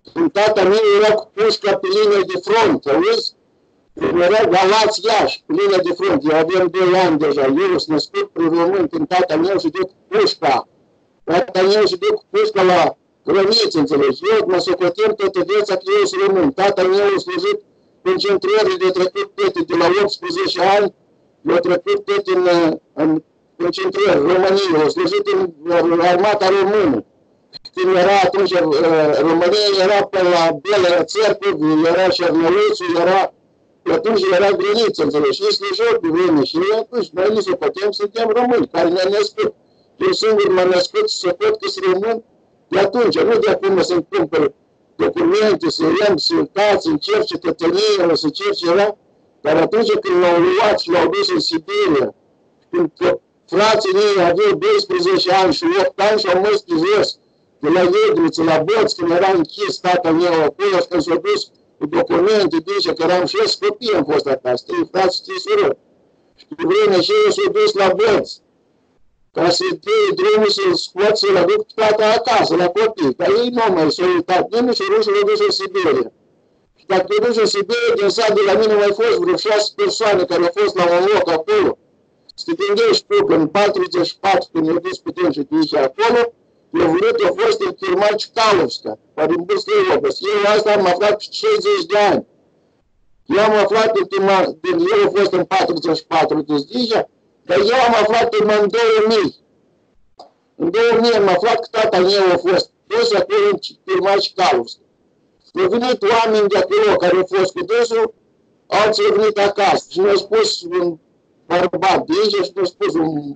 Când tata meu era cu pușca pe linie de front, auzi? Era Galați Iași, pe linia de front. Eu aveam 2 ani deja. Eu sunt născut prin român când tata meu și cu pușca. Tata meu și cu pușca la grăniță, înțelegi? Eu mă socotem toată viața că eu sunt român. Tata meu a slujit concentrări de trecut toate de la 18 ani. Le-a trecut toate în concentrări, România. A slujit în armata română. Când era atunci, România era pe la Belea Țercov, era Șernăluțu, era... Atunci era grăniță, înțelegi? Și slujit pe vreme. Și atunci noi ne socotem, suntem români, care ne-am născut. Eu singur m-am născut și socot că sunt român de atunci. Nu de acum să-mi cumpăr documente, să iau, să uitați, încerc cetățenie, să cer ceva. Dar atunci când l-au luat și l-au dus în Siberia, când frații mei aveau 12 ani și 8 ani și au mers pe jos, de la Iedriță, la Boț, când era închis tata meu acolo și când s-au dus cu documente, zice că eram 6 copii am fost acasă, 3 frați și 3 surori. Și pe vremea și eu s-au dus la Boț, ca să dea drumul să scot să-l aduc tata acasă, la copii. Dar ei nu mai s-au uitat nimeni și rușii l-au dus în Siberia. Și dacă te duci în Siberia, din sat de la mine mai fost vreo 6 persoane care au fost la un loc acolo. Să te gândești tu că în 44, când ne-au dus pe timp și te aici acolo, eu vrut, a fost în Firmaci Calovska, care în Bârstăi Oblast. Eu asta am aflat pe 60 de ani. Eu am aflat eu a fost în 44 de zice, dar eu am aflat în 2000. În 2000 am aflat că tata meu a fost dus acolo în Firmaci Calovska. Au venit oameni de acolo care au fost cu dânsul, alții au venit acasă și mi-au spus un bărbat de aici și mi-au spus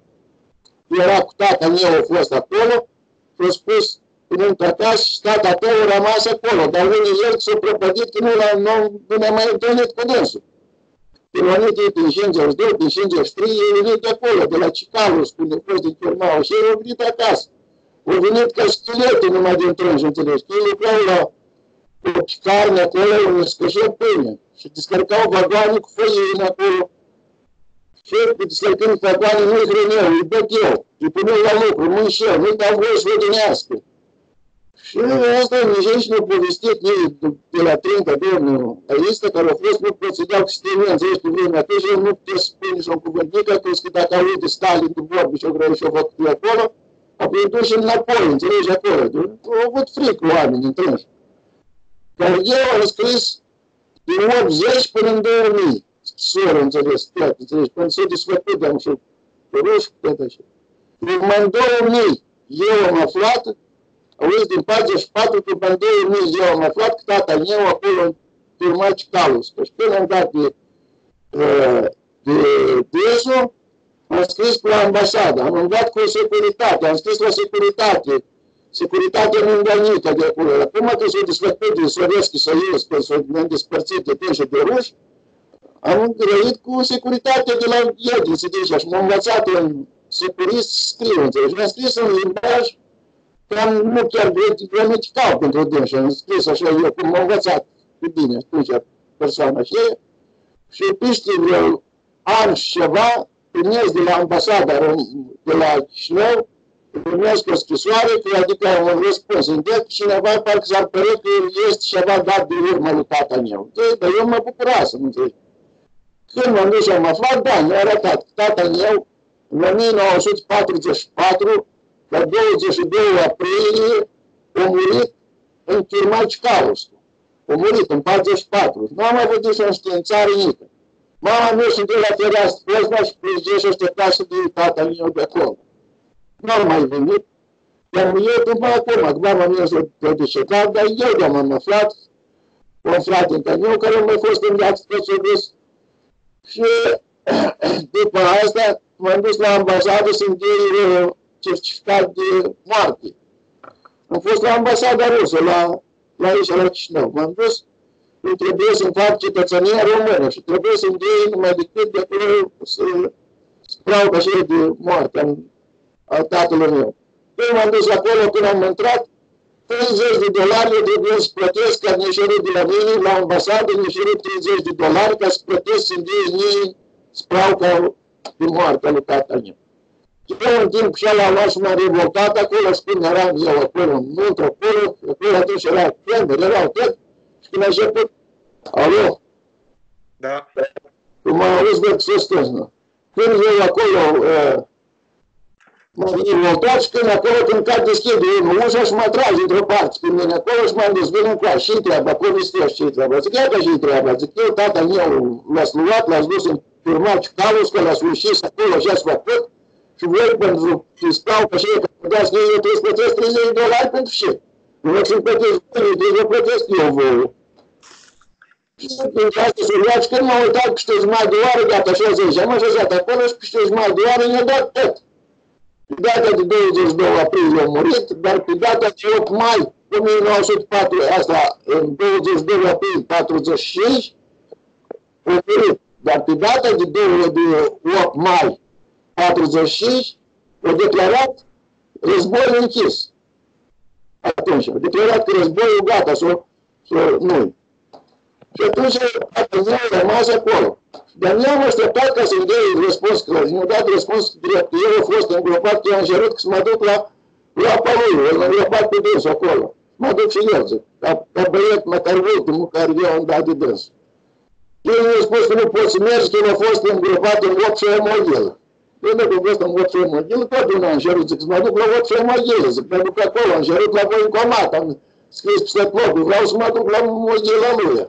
era cu tata meu a fost acolo, și-a spus, venind acasă și tata tău a rămas acolo, dar unii el s-a prăpădit că nu ne-a mai întâlnit cu dânsul. Când au venit ei din 52, din 53, ei au venit de acolo, de la Cicalus, când au fost din Chirmau, și ei au venit acasă. Au venit ca schelete numai din trânși, înțelegi, că ei lucrau la carne acolo, unde scășeau pâine și descărcau vagoane cu făină acolo. Și descărcând vagoane nu-i hrăneau, îi băteau, îi puneau la lucru, mânșeau, nu-i dau voie să vădânească. Și asta nici nu-a povestit ei de la Trinca, domnul Aista, care a fost, nu procedeau cu sistemul, înțelegi, pe vremea atunci, el nu putea spune și un cuvânt nică, că dacă aude Stalin de vorbi și-o grăi și-o făcut de acolo, apoi duc și înapoi, înțelegi, acolo. Au avut frică oamenii întrânși. Dar eu am scris din 80 până în 2000, soră, înțeles, toate, înțelegi, până s-a desfăcut, am și pe ruși, toate așa. În 2000 eu am aflat, auzi, din 44 până în 2000 eu am aflat că tata meu acolo în Firmaci Calus. Și când am dat de DESU, am scris pe la ambasadă, am dat cu securitate, am scris la securitate, securitatea mângănită de acolo. Acum că s-au desfăcut din Soreschi să ies, că ne-am despărțit de tine și de ruși, am grăit cu securitatea de la Iedin, se zice, și m-am învățat în securist să scriu, înțelegi. Mi-am scris în limbaj, nu chiar gramatical pentru dânsi, am scris așa eu, cum m-am învățat cu bine atunci persoana aceea. Și peste vreo an și ceva, primesc de la ambasada de la Chișinău, primesc o scrisoare, că adică un răspuns în drept, cineva parcă s-ar părea că este ceva dat de urmă lui tata meu. Dar eu mă bucurasem, înțelegi. Când m-am dus și am aflat, da, mi-a arătat că tata meu, în 1944, la 22 aprilie, a murit în Firmaci Calus. A murit în 44. Nu am mai văzut și înștiințare nică. Mama mea și de la fereastră ăsta și plângea și aștepta să vin tata meu de acolo. Nu am mai venit. Dar eu după acum, mama mea s-a decedat, dar eu de-am am aflat, un frate în meu care a mai fost în viață tot s-a dus. Și după asta m-am dus la ambasadă să-mi dea certificat de moarte. Am fost la ambasada rusă, la aici, la Chișinău. M-am dus, îmi trebuie să-mi fac cetățenia română și trebuie să-mi dea numai decât de acolo să spravă așa de moarte al tatălui meu. Când m-am dus acolo, când am intrat, $30 eu trebuie să plătesc, că mi-a cerut de la mine, la ambasadă, mi-a cerut $30 ca să plătesc să-mi dea mie spravă de moarte al lui tatăl meu. Eu în timp și ăla luat și m-am revoltat acolo și când eram eu acolo, într-o acolo atunci era tender, erau tot. Și când a început, alo? Da. Tu m-am auzit de sus, nu? Când eu acolo m-am revoltat și când acolo când ca deschide unul ușa și mă trage într-o parte pe mine acolo și m-am dus, vin încoace, și-i treaba, povestești și-i treaba. Zic, ia că și-i treaba. Zic, eu, tata meu, l-ați luat, l-ați dus în urmat și calus, că l-ați ușit acolo și ați făcut. Și voi pentru că stau pe șeie, că puteați că eu trebuie să plătesc $30 pentru ce? Nu vă să-mi plătesc banii, trebuie să plătesc eu vouă. Și pentru asta s-o luat și când m-am uitat peste jumătate de oră, gata, așa zice, am așezat acolo și peste jumătate de oră mi-a dat tot. Pe data de 22 aprilie a murit, dar pe data de 8 mai 1904, asta, în 22 aprilie 45, a murit. Dar pe data de 8 mai 45, a declarat războiul închis. Atunci, a declarat că războiul gata, nu. Și atunci, eu am rămas acolo. Dar eu am așteptat ca să-mi dea răspuns, că mi-a dat răspuns drept. Eu am fost îngropat, eu am cerut să mă duc la Păluiu, el m-a îngropat pe dânsul acolo. Mă duc și eu, zic, ca băiet măcar ultimul care eu am dat de dânsul. El mi-a spus că nu pot să mergi, că el a fost îngropat în 8 și o moghilă. Eu dacă am fost în 8 și o moghilă, tot nu am cerut, zic, să mă duc la 8 și o moghilă, zic, mă duc acolo, am cerut la voi în comat, am scris peste locul, vreau să mă duc la moghila lui.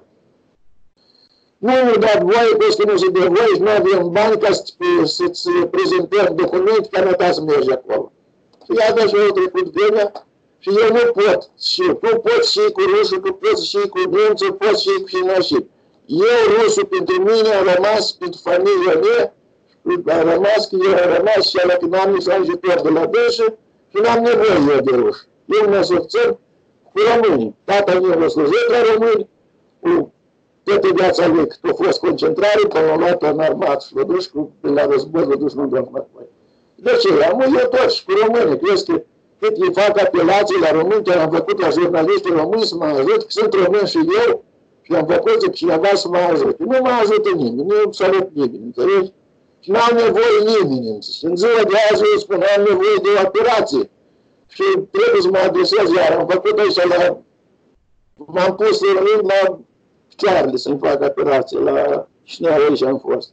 Nu mi-a dat voie, că nu se dă voie și nu avem bani ca să-ți prezentăm documente care ne-a să mergi acolo. Și iată și eu trecut vremea și eu nu pot. Și tu poți și cu rusul, tu poți și cu nemțul, poți și cu finășii. Eu, rusul, pentru mine, am rămas, pentru familia mea, am rămas, că eu am rămas și ala că n-am nici ajutor de la dânsă și n-am nevoie eu de rus. Eu mă susțin cu românii. Tata meu a slujit la români, cu toată viața lui, că a fost concentrare, până l-a luat în armat și l-a dus la război, l-a dus în armat. De ce? Am eu toți cu românii, crezi că cât îi fac apelații la români, chiar am făcut la jurnaliștii români să mă ajut, că sunt român și eu, și am făcut zic cineva să mă ajute. Nu mă ajută nimeni, nu absolut nimeni, înțelegi? Și n-am nevoie nimeni. În ziua de azi eu spun, am nevoie de o operație. Și trebuie să mă adresez iar. Am făcut aici la... M-am pus în rând la Charlie să-mi fac operație, la Chișinău aici am fost.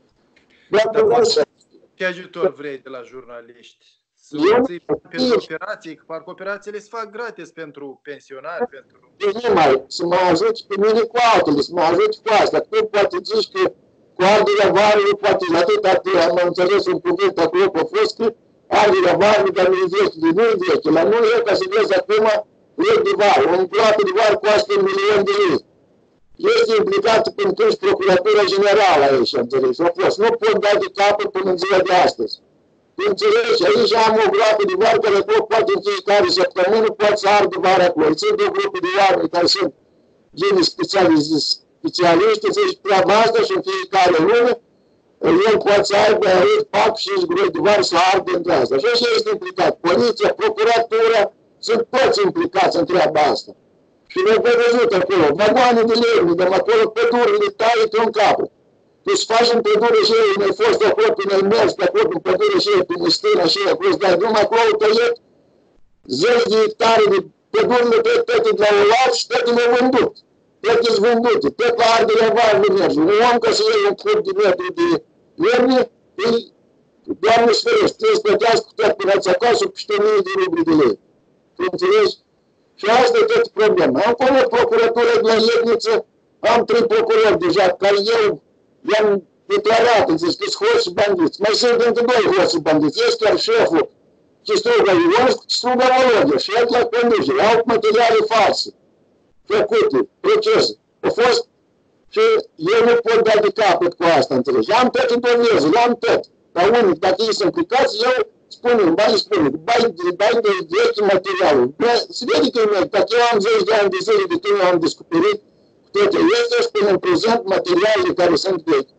Ce ajutor vrei de la jurnaliști? Să ții pentru operații, că parcă operațiile se fac gratis pentru pensionari, pentru... Deci nu mai, să mă ajuți pe mine cu altele, să mă ajuți cu asta. Tu poate zici că cu arderea varului, poate atât am înțeles un cuvânt acolo că a fost că arderea varului, dar nu-i veche, nu-i veche. La noi e ca să vezi acum lei de vară, un plată de vară costă $1.000.000 de lei. Este implicat până când Procuratura Generală aici, înțelegi, a fost. Nu pot da de capăt până în ziua de astăzi. Înțelegi, aici am o groapă de vară care poate în fiecare săptămână poate să ardă vară acolo. Țin de o grupă de oameni care sunt genii specialiști, zici treaba asta și în fiecare lună el poate să aibă 4-5 gropi de vară să ardă între asta. Și așa este implicat. Poliția, procuratura, sunt toți implicați în treaba asta. Și ne-au văzut acolo, vagoane de lemne, de acolo pădurile taie pe un capăt. Tu îți faci în pădure și ei, ne-ai fost acolo, până ai mers pe acolo, în pădure și ei, pe Măstâna și ei, acolo îți dai drum, acolo tăiet 10 de hectare de pădurile, toate de la o lat și toate le-au vândut. Toate sunt vândute, tot la arderea varului merge. Un om ca să iei un cub de metru de lemne, îi, Doamne sferește, trebuie să plătească tot până ați acasă cu 1.000 de rubli de lei. Tu înțelegi? Și asta e tot problema. Am acolo procuratura de la Iedniță, am 3 procurori deja, care eu i-am declarat, înțelegi, că-s hoți bandiți. Mai sunt încă 2 hoți bandiți. Este chiar șeful Chistruga Ionescu, Chistruga Volodya, și el la conducere. Au materiale false, făcute, procese. Au fost și eu nu pot da de capăt cu asta, înțelegi. Am toate dovezile, am tot. Dar unii, dacă ei sunt implicați, eu spune, bai de vechi materialul. Se vede că e dacă eu am 10 de ani de zile de când am descoperit toate astea și până în prezent materialele care sunt vechi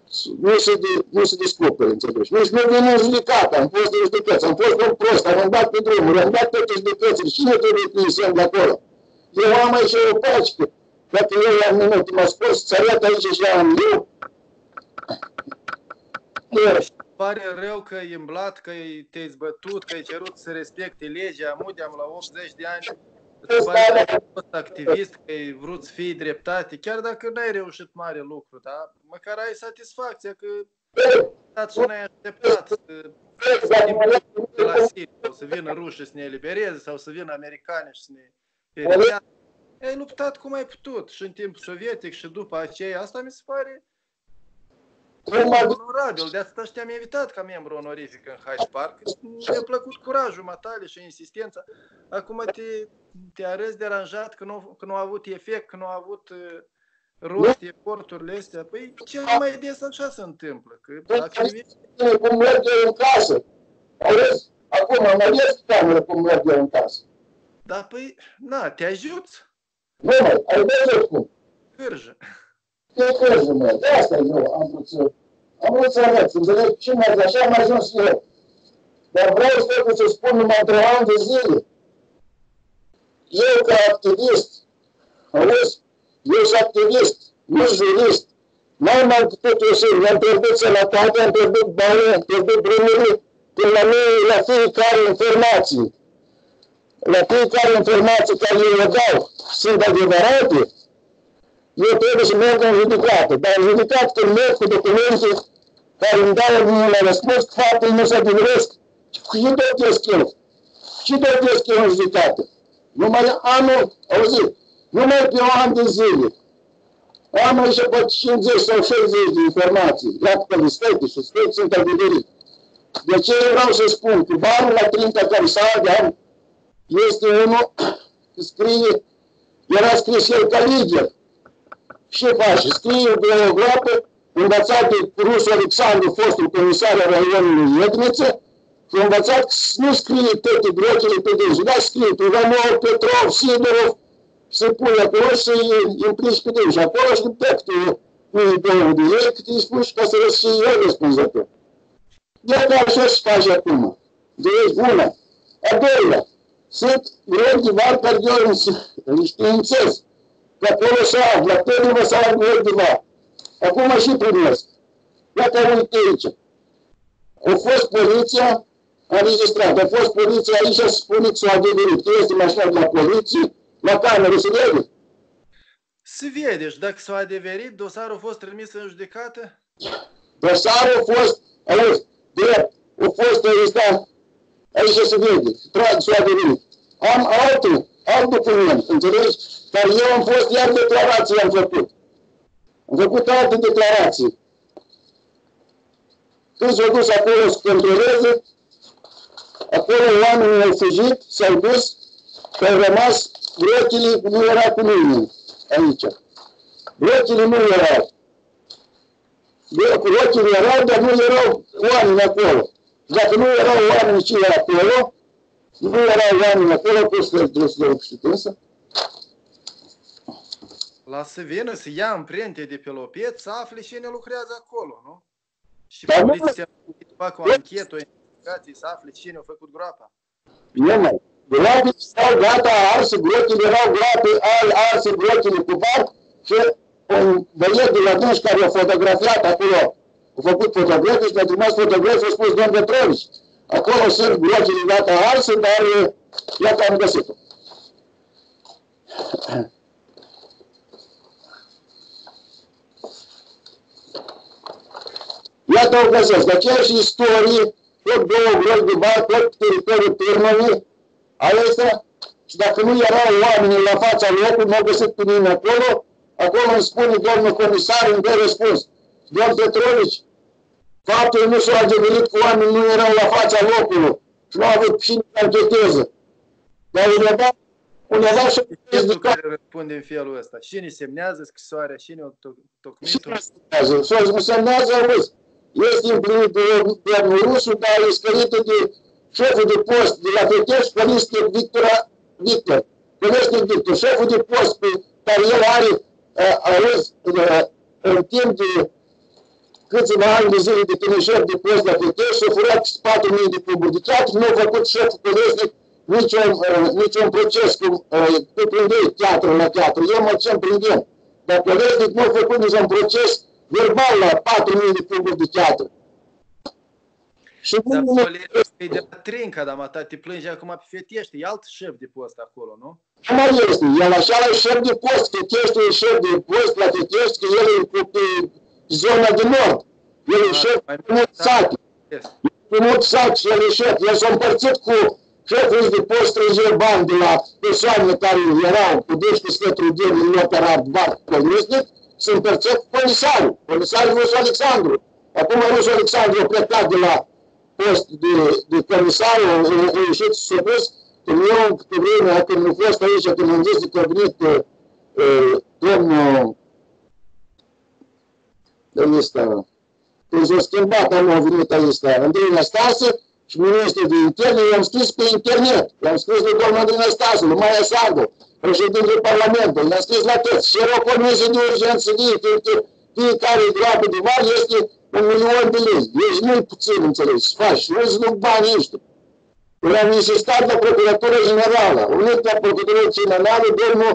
nu se descoperă, înțelegi. Nici nu vin în judecată, am fost în judecăți, am fost un prost, am dat pe drumuri, am dat toate judecățile. Cine trebuie să ieșim de acolo? Eu am aici o pacică. Dacă eu am minut, m-a scos, ți arăt aici și am eu. pare rău că e îmblat, că te-ai zbătut, că ai cerut să respecte legea, amudeam la 80 de ani. Îți pare că ai fost activist, că ai vrut să fii dreptate, chiar dacă n-ai reușit mare lucru, dar măcar ai satisfacția că și n-ai așteptat să de la Siria, sau să vină rușii să ne elibereze, sau să vină americani și să ne elibereze. Ai luptat cum ai putut, și în timpul sovietic și după aceea. Asta mi se pare onorabil. De asta te-am invitat ca membru onorific în Hyde Park. Mi-a plăcut curajul matale și insistența. Acum te arăți deranjat că nu a avut efect, că nu a avut rost eforturile astea. Păi cel mai des așa se întâmplă. Că cum merg eu în casă. Auzi? Acum am ales cameră cum merg eu în casă. Da, păi, na, te ajuți. Nu mai, ai văzut cum? Cârjă. Ce cârjă, mă? De asta eu am vrut să arăt, înțeleg? Și așa am ajuns eu. Dar vreau să spun numai într-un an de zile. Eu ca activist, auzi? Eu sunt activist, nu jurist. N-am mai putut ieși, mi-am pierdut sănătate, am pierdut bani, am pierdut drumurile, până la mine, la fiecare informație. La fiecare informație care eu le dau sunt adevărate, eu trebuie să merg în judecată. Dar în judecată când merg cu documente care îmi dau un răspuns, faptul nu se adeveresc. Și dotesc eu. Și dotesc eu în judecată. Numai anul, auzi, numai pe un an de zile. Am mai și pe 50 sau 60 de informații. Iată că listăte și stăți sunt adeverite. De ce eu vreau să spun? Că banul la Trinta Carsagea este unul, scrie, era scris el ca lider. Ce face? Scrie de o groapă, învățat de rusul Alexandru, fostul comisar al raionului Iedniță, și învățat să nu scrie toate grotele pe dânsul, dar scrie pe Ivanov, Petrov, Sidorov, se pune acolo și să-i implici pe dânsul. Și acolo și textul unui domnul de ei, cât îi spui și ca să răs și eu răspunzător. Iată așa se face acum. Deci, bună. A doilea. Sunt Rodivar care eu îl științez. Că acolo se află, trebuie să află Rodivar. Acum și primesc. Iată, uite aici. A fost poliția înregistrat. A fost poliția aici și spune că s-a adeverit. Este mașina de la poliție, la cameră, se vede? Se vede. Și dacă s-a adeverit, dosarul a fost trimis în judecată? Dosarul a fost, auzi, drept, a fost înregistrat. Aici se vede, s-a adeverit. Am alt document, înțelegi? Dar eu am fost, iar declarații am făcut. Am făcut alte declarații. Când s-au dus acolo să controleze, acolo oamenii au fugit, s-au dus și au rămas, brochile nu era cu nimeni aici. Brochile nu erau. Brochile erau, dar nu erau oameni acolo. Dacă nu erau oameni ce era acolo, nu erau oameni acolo, cum să trebuie să știință. La să vină să ia amprente de pe lopet, să afle cine lucrează acolo, nu? Și Dar poliția facă o anchetă, o investigație, să afle cine a făcut groapa. Nu mai. Groapele stau gata arse, groapele erau groape, arse groapele cu barc și un băiet de la dânsi care a fotografiat acolo. A făcut fotografii și mi-a trimis fotografii, a spus domn Petrovici. Acolo sunt groapele gata arse, dar iată am găsit-o. Iată o găsesc. Aceeași istorie, tot două gropi de bani, tot teritoriul Târnăvii, alesea, și dacă nu erau oamenii la fața locului, nu au găsit pe nimeni acolo, acolo îmi spune domnul comisar, îmi dă răspuns. Domn Petrovici, faptul nu s-a adeverit că oamenii nu erau la fața locului și nu au avut cine să ancheteze. Dar undeva și Cine care răspunde în felul ăsta? Cine semnează scrisoarea? Cine o tocmit-o? Cine semnează, auzi? Este împlinit de domnul Rusu, dar e scărită de șeful de post de la Feteș, Colesnic Victor. Colesnic Victor, șeful de post pe care el are, auzi, în timp de câțiva ani de zile de până șef de post la Feteș, și-a furat 4.000 de cuburi de teatru, nu a făcut șeful Colesnic niciun proces cu prindei teatru la teatru. Eu mă ce-mi prindem. Dar Colesnic nu a făcut niciun proces verbal la 4.000 de cuburi de teatru. Și Dar colegul e de la Trinca, dar mata, te plânge acum pe Fetește, e alt șef de post acolo, nu? Nu mai este, el așa e șef de post, Fetește e șef de post la Fetește, că el e pe zona de nord. El e șef de mult sate. Pe mult sat și el e șef. El s-a împărțit cu șeful de post 30 bani de la persoane care erau cu 12 sfeturi de în opera Bar Colesnic, se împărțit cu comisarul. Comisarul Rusu Alexandru. Acum Rusu Alexandru a plecat de la post de comisar, a ieșit și s-a dus. Când eu, pe vremea, când am fost aici, când am zis că a venit domnul ăsta, când s-a schimbat, a venit aici, Andrei Năstase și ministrul de interne, i-am scris pe internet. I-am scris lui domnul Andrei Năstase, lui Maia Sandu, președintele Parlamentului, i-am scris la toți. Și era o comisie de urgență de fiecare groapă de bani este 1.000.000 de lei. Ești nu-i puțin, înțelegi, să faci. Nu-ți duc banii ăștia. Eu am insistat la Procuratura Generală. Am venit la Procuratura Generală, domnul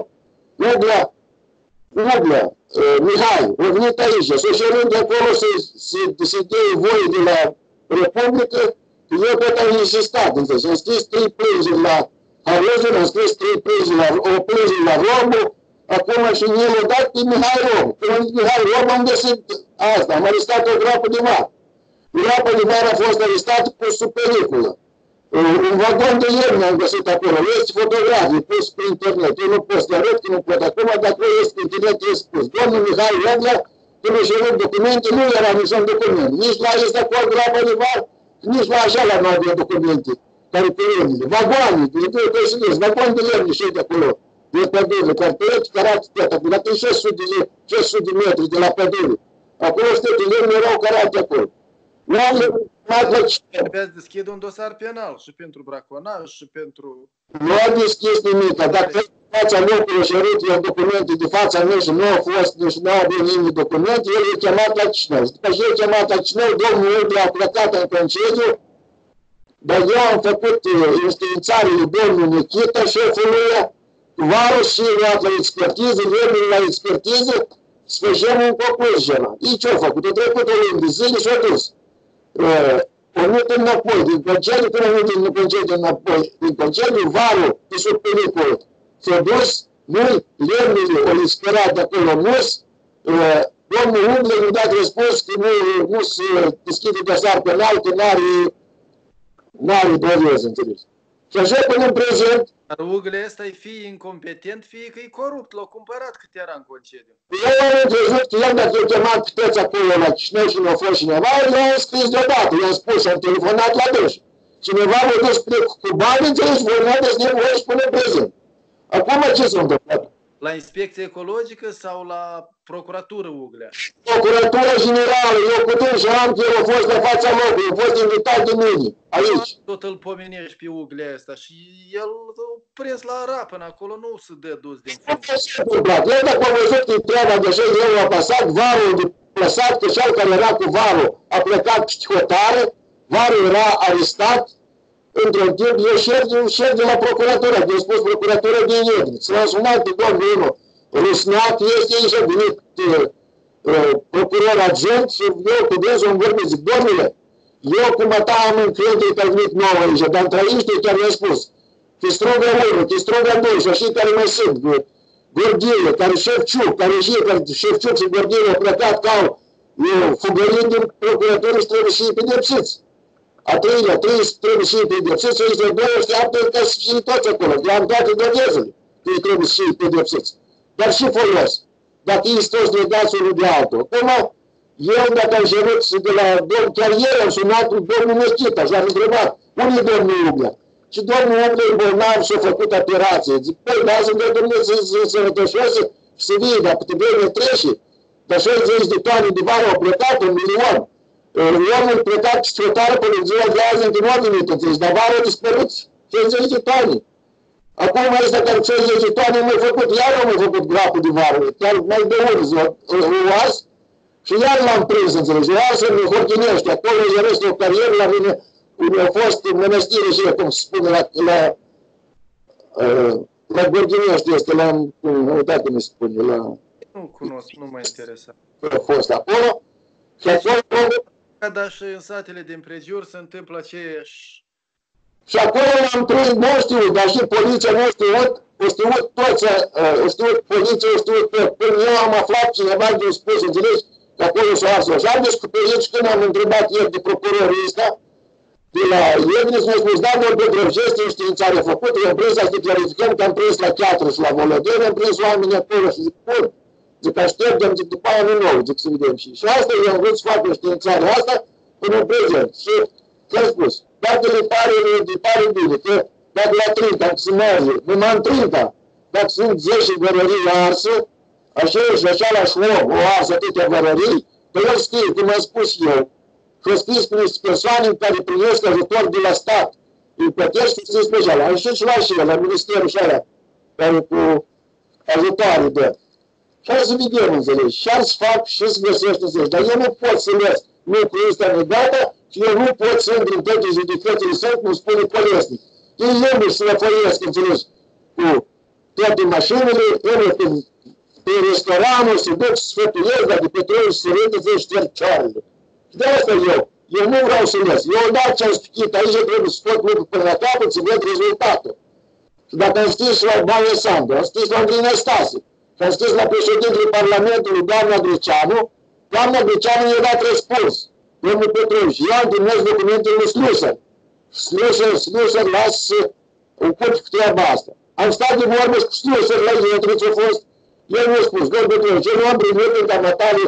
Uglea, Mihai, a venit aici. S-a cerut de acolo să dea voie de la Republică. Eu tot am insistat, înțelegi. Am scris 3 plângeri la Harozul, am scris 3 plângeri la Robu. Acum și el a dat pe Mihai Robu. Când Mihai Robu am găsit asta. Am arestat o groapă de var. Groapă de var a fost arestată cu sub periculă. Un vagon de lemn am găsit acolo. Este fotografii pus pe internet. Eu nu pot să arăt, că nu pot acum, dacă este pe internet, este spus. Domnul Mihai Roblea, când își cerut documente, nu era niciun document. Nici la acesta cu o groapă de var, nici la așa la nu avea documente. Care pe lemnile. Vagoane, vagon de lemn și de acolo. De pădure, cartoieci, carate, toate. Dacă e 600 de metri de la pădure. Acolo stăte lemn erau carate acolo. Trebuia să deschid un dosar penal și pentru braconaj și pentru... Nu a deschis nimic, dacă în fața locului și arăt el documente de fața mea și nu a fost, deci nu a avut nimic documente, el e chemat la Chișinău. După ce e chemat la Chișinău, domnul Uglea a plecat în concediu, dar eu am făcut înștiințare de domnul Nichita, șeful lui, varul și luat la expertiză, lemnul la expertiză, să facem un concurs ceva. Ei ce-au făcut? A trecut o lună de zile și a dus. O venit înapoi, din concediu, până venit din concediu înapoi, din concediu, varul, de sub pericolă, s-a dus, noi, lemnile, o liscărat de acolo mus, domnul Uglea mi-a dat răspuns că nu se deschide dosar penal, că n-are dovezi, înțelegi. Și așa până în prezent... Dar Uglea ăsta e fie incompetent, fie că e corupt, l-a cumpărat cât era în concediu. Eu am înțeles că el dacă i-a chemat pe toți acolo la Chișinău și nu a fost cineva, i-am scris deodată, i-am spus și am telefonat la dâns. Cineva m-a dus cu bani, înțelegi, voi nu aveți nevoie și până în prezent. Acum ce s-a întâmplat? La inspecție ecologică sau la procuratură Uglea? Procuratura Generală, eu cu dânsul am că el a fost la fața locului, a fost invitat de mine, aici. Tot îl pomenești pe Uglea ăsta și el a prins la rapă, acolo nu se dă dus din funcție. El dacă a văzut că treaba deja, el a pasat, varul de plasat, că cel care era cu varul a plecat pe hotare, varul era arestat, într-un timp, eu șef de la procuratură, de spus procuratura din Iednic. S-a sunat de domnul unu, Rusnac, este aici, a venit procuror adjunct și eu cu dânsul îmi vorbesc, zic, domnule, eu cum ta am în clientul care a venit nouă aici, dar în Trăiște chiar mi-a spus, Chistrugă 1, Chistrugă 2 și așa care mai sunt, Gorghie, care Șefciuc, care Șefciuc și Gorghie au plecat ca fugării din procuratură și trebuie și pedepsiți. A treilea, trebuie și pedepsiți, și ăștia doi așteaptă ca să fie toți acolo. Le-am toate dovezele că ei trebuie și pedepsiți. Dar și folos. Dacă ei sunt toți legați unul de altul. Acum, eu dacă am cerut de la domnul, chiar ieri am sunat domnul Nichita și l-am întrebat, unde e domnul Uglea? Și domnul Uglea e bolnav și a făcut operație. Zic, păi, lasă-mi de domnul să sănătoșoase și să vie, dar pe vreme trece. Dar 60 de tone de vară au plecat, 1 milion. Omul plecat pe strotară până ziua de azi încă nu a venit, înțelegi, dar vară a dispărut 60 de tone. Acum ăsta care 60 de tone m-a făcut, iar am făcut groapă de vară, chiar mai de urzi, o ars, și iar l-am prins, înțelegi, o arsă în Hortinește, acolo e restul o carieră, la mine, unde a fost în mănăstire și cum se spune, la Gorghinește este, nu uitat cum se spune, la... Nu cunosc, nu mă interesa. A fost acolo, și a fost Dar și în satele din prejur se întâmplă aceeași. Și acolo l-am prins, nu știu, dar și poliția nu știut toți, știut poliția, știut tot. Până eu am aflat cineva de spus, înțelegi, că acolo s-o ars. Și am descoperit și când am întrebat ieri de procurorul ăsta, de la Iedniț, mi-a spus, da, domnul Drăvgest, în științare făcut, i-am prins să clarificăm că am prins la Teatru și la Volodeni, am prins oamenii acolo și zic, bun, zic, așteptăm, zic, după anul nou, zic, să vedem. Și asta i-am vrut să fac în științarea asta până în prezent. Și ce-am spus, dacă le pare bine, că dacă la Trinta, că se merge, numai în Trinta, dacă sunt 10 vărării arsă, așa și așa la șlom, o arsă atâtea vărării, că el scrie, cum am spus eu, că scris prin persoane care primesc ajutor de la stat, îi plătește să special. Am ieșit și la și la ministerul și alea, care cu ajutoare dă. Și hai să vedem, înțelegi, și să fac și să găsești, înțelegi, dar eu nu pot să les lucrul ăsta negată și eu nu pot să intru în toate judecățile său, cum spune Colesnic. Ei eu să le făiesc, înțelegi, cu toate mașinile, ele pe restaurantul, se duc, se sfătuiesc, dar de petrol și se râde, să șterg cioarele. Și de asta eu nu vreau să les. Eu odată ce am spichit, aici trebuie să scot lucrul până la capăt, să văd rezultatul. Și dacă am scris la Baie Sandu, am scris la Andrei Năstase, și am scris la președintele Parlamentului, doamna Greceanu, doamna Greceanu i-a dat răspuns, domnul Petruș, eu am trimis documentele lui Slusar. Slusar lasă să ocupi cu treaba asta. Am stat de vorbă și cu Slusar la Ietru, ce-a fost, el mi-a spus, domnul Petruș, eu nu am primit în camatale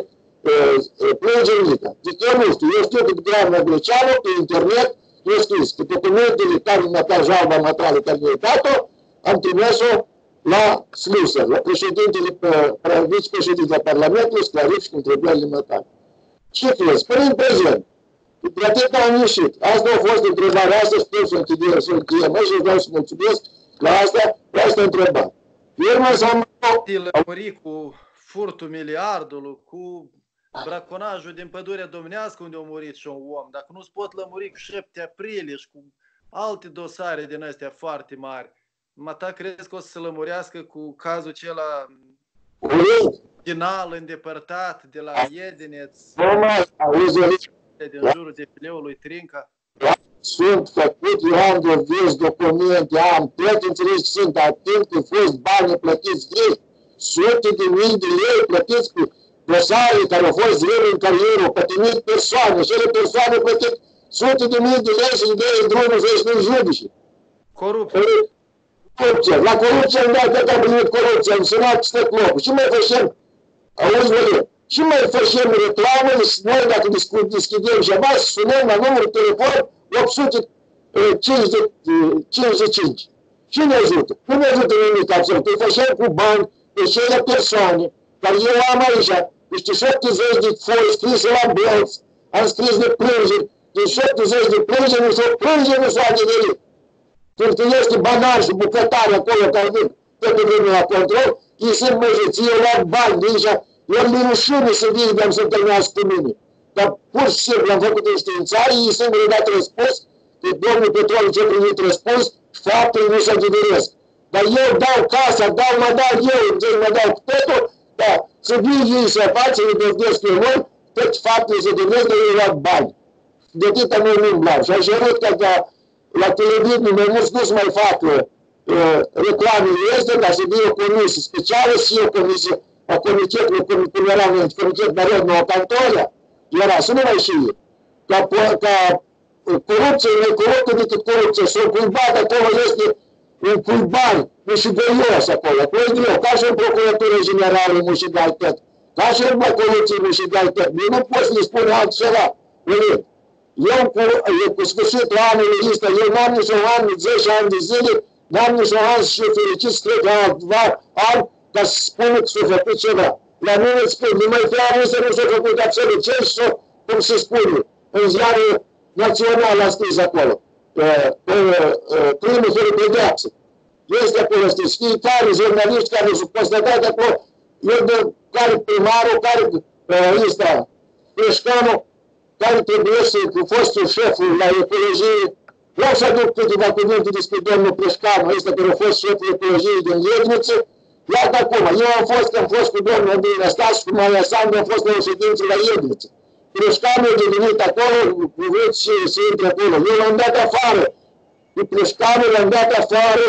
plângerită. Zic, eu nu știu, eu știu că doamna Greceanu, pe internet, eu scris că documentele care mi-a dat jalba matale care mi-a dat-o, am trimis-o la Slusar, la președintele, vicepreședintele Parlamentului, să clarific întrebările matale. Ce crezi? Până în prezent. De atât am ieșit. Asta a fost întrebarea asta, sper să încheiem și vreau să mulțumesc la asta întrebare. Urmă să lămuri cu furtul miliardului, cu braconajul din Pădurea Domnească unde a murit și un om. Dacă nu-ți pot lămuri cu 7 aprilie și cu alte dosare din astea foarte mari, ta crezi că o să se lămurească cu cazul acela final îndepărtat de la Iedineț, din jurul defileului Trinca? Sunt făcut, eu am dovezi, documente, am plăti, înțelegi, sunt atent că fost bani plătiți grei, sute de mii de lei plătiți cu dosare care au fost zile în carieră, au pătimit persoane, și ele persoane au plătit sute de mii de lei și de drumul să-i nu judice. Corupție. La corupție am dat că am primit corupție, am sunat stăt locul. Și mai facem, auzi, văd, și mai facem reclamă, noi dacă deschidem ceva, sunăm la numărul telefon 855. Și ne ajută? Nu ne ajută nimic absolut. Îi facem cu bani pe cele persoane, dar eu am aici niște 70 de foi scrise la bălți, am scris de plângeri, de 70 de plângeri, nu s-o plângeri, nu s-o adeverit. Când este banar și bucătare acolo care vin toată vremea la control, ei sunt măjiți, eu luat bani de aici, eu mi rușine să vin să întâlnească cu mine. Dar pur și simplu am făcut în științare, ei singuri dat răspuns, că domnul Petrol ce-a primit răspuns, faptul nu se adeveresc. Dar eu dau casa, mă dau eu, mă dau cu totul, dar să vin ei să facă, le dovedesc eu lor, tot faptele se adeveresc, dar eu luat bani. De atâta nu-i umblau. Și așa arăt că la televiziune mai mulți nu se mai fac reclamele astea, dar să fie o comisie specială și o comisie, o comitetului, cum era comitet Barod Nouă Cantoria, era să nu mai știe. Ca corupție, mai coruptă decât corupție. Și un cuibat acolo este un cuibar mușigăios acolo. Acolo e greu, ca și în Procuratură Generală mușigai tot, ca și în corupție mușigai tot. Eu nu pot să le spun altceva. Eu cu sfârșitul anului ăsta, eu n-am nici un an, 10 ani de zile, n-am nici un an și fericit să trec la altva an ca să spună că s-a făcut ceva. La mine îți spun, numai feară să nu s-a făcut absolut ce și cum se spune. În ziarul național a scris acolo. Primul fără pedeapsă. Este acolo, știți, fiecare jurnaliști care s-au constatat acolo, eu de care primarul, care ăsta, Preșcanul, care trebuie să cu fostul șeful la ecologie. Vreau să aduc câteva cuvinte despre domnul Preșcanu, ăsta care a fost șeful ecologiei din Iedniță. Iată acum, eu am fost cu domnul Andrei Năstase și cu Maia Sandu, am fost la o ședință la Iedniță. Pleșcanul a devenit acolo, vreți să intre acolo. Eu l-am dat afară. Pe Pleșcanul l-am dat afară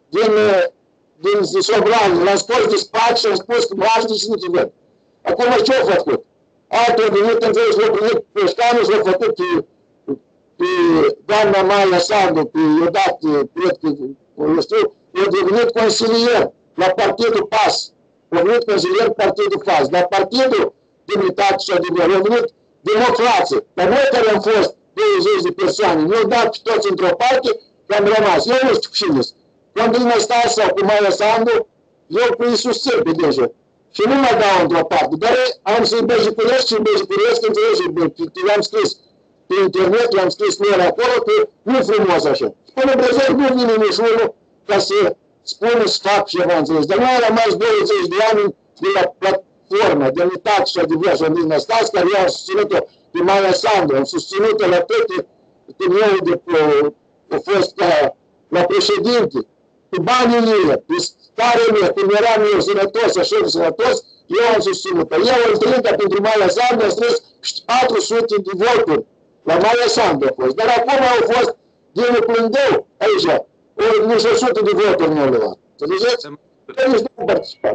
din Sobran. L-am scos de spate și am spus că mă și nu te văd. Acum ce-au făcut? Altul a venit, înțeles, l-a primit Pleșcanul și l-a făcut pe doamna Maia Sandu, pe Iodat, cred că, eu știu, a devenit consilier la Partidul PAS. A venit consilier Partidul PAS. La Partidul Demnitate și Adevăr a venit democrație. Dar noi care am fost 20 de persoane, ne-au dat toți într-o parte și am rămas. Eu nu știu cine sunt. Când vine Stas sau cu Maia Sandu, eu cu ei susțin pe deja. Și nu mă dau într-o parte. Dar am să-i băjicuresc și băjicuresc, înțelegi, i-am scris pe internet, i-am scris lor acolo, că nu e frumos așa. Și până Brăzări nu vine niciunul ca să spună să fac ceva, înțelegi. Dar noi am rămas 20 de ani de la platformă, Demnitate și Adevăr și Andrei Năstas, care eu am susținut-o pe Maia Sandu, am susținut-o la toate eu a fost la președinte, pe banii ei, pe starea mea, când eram eu sănătos, așa de sănătos, eu am susținut-o. Eu am strâns pentru Maia Sandu, am strâns 400 de voturi la Maia Sandu a fost. Dar acum au fost din Plândeu, aici, nici 100 de voturi nu le luat. Înțelegeți? Deci nu am participat.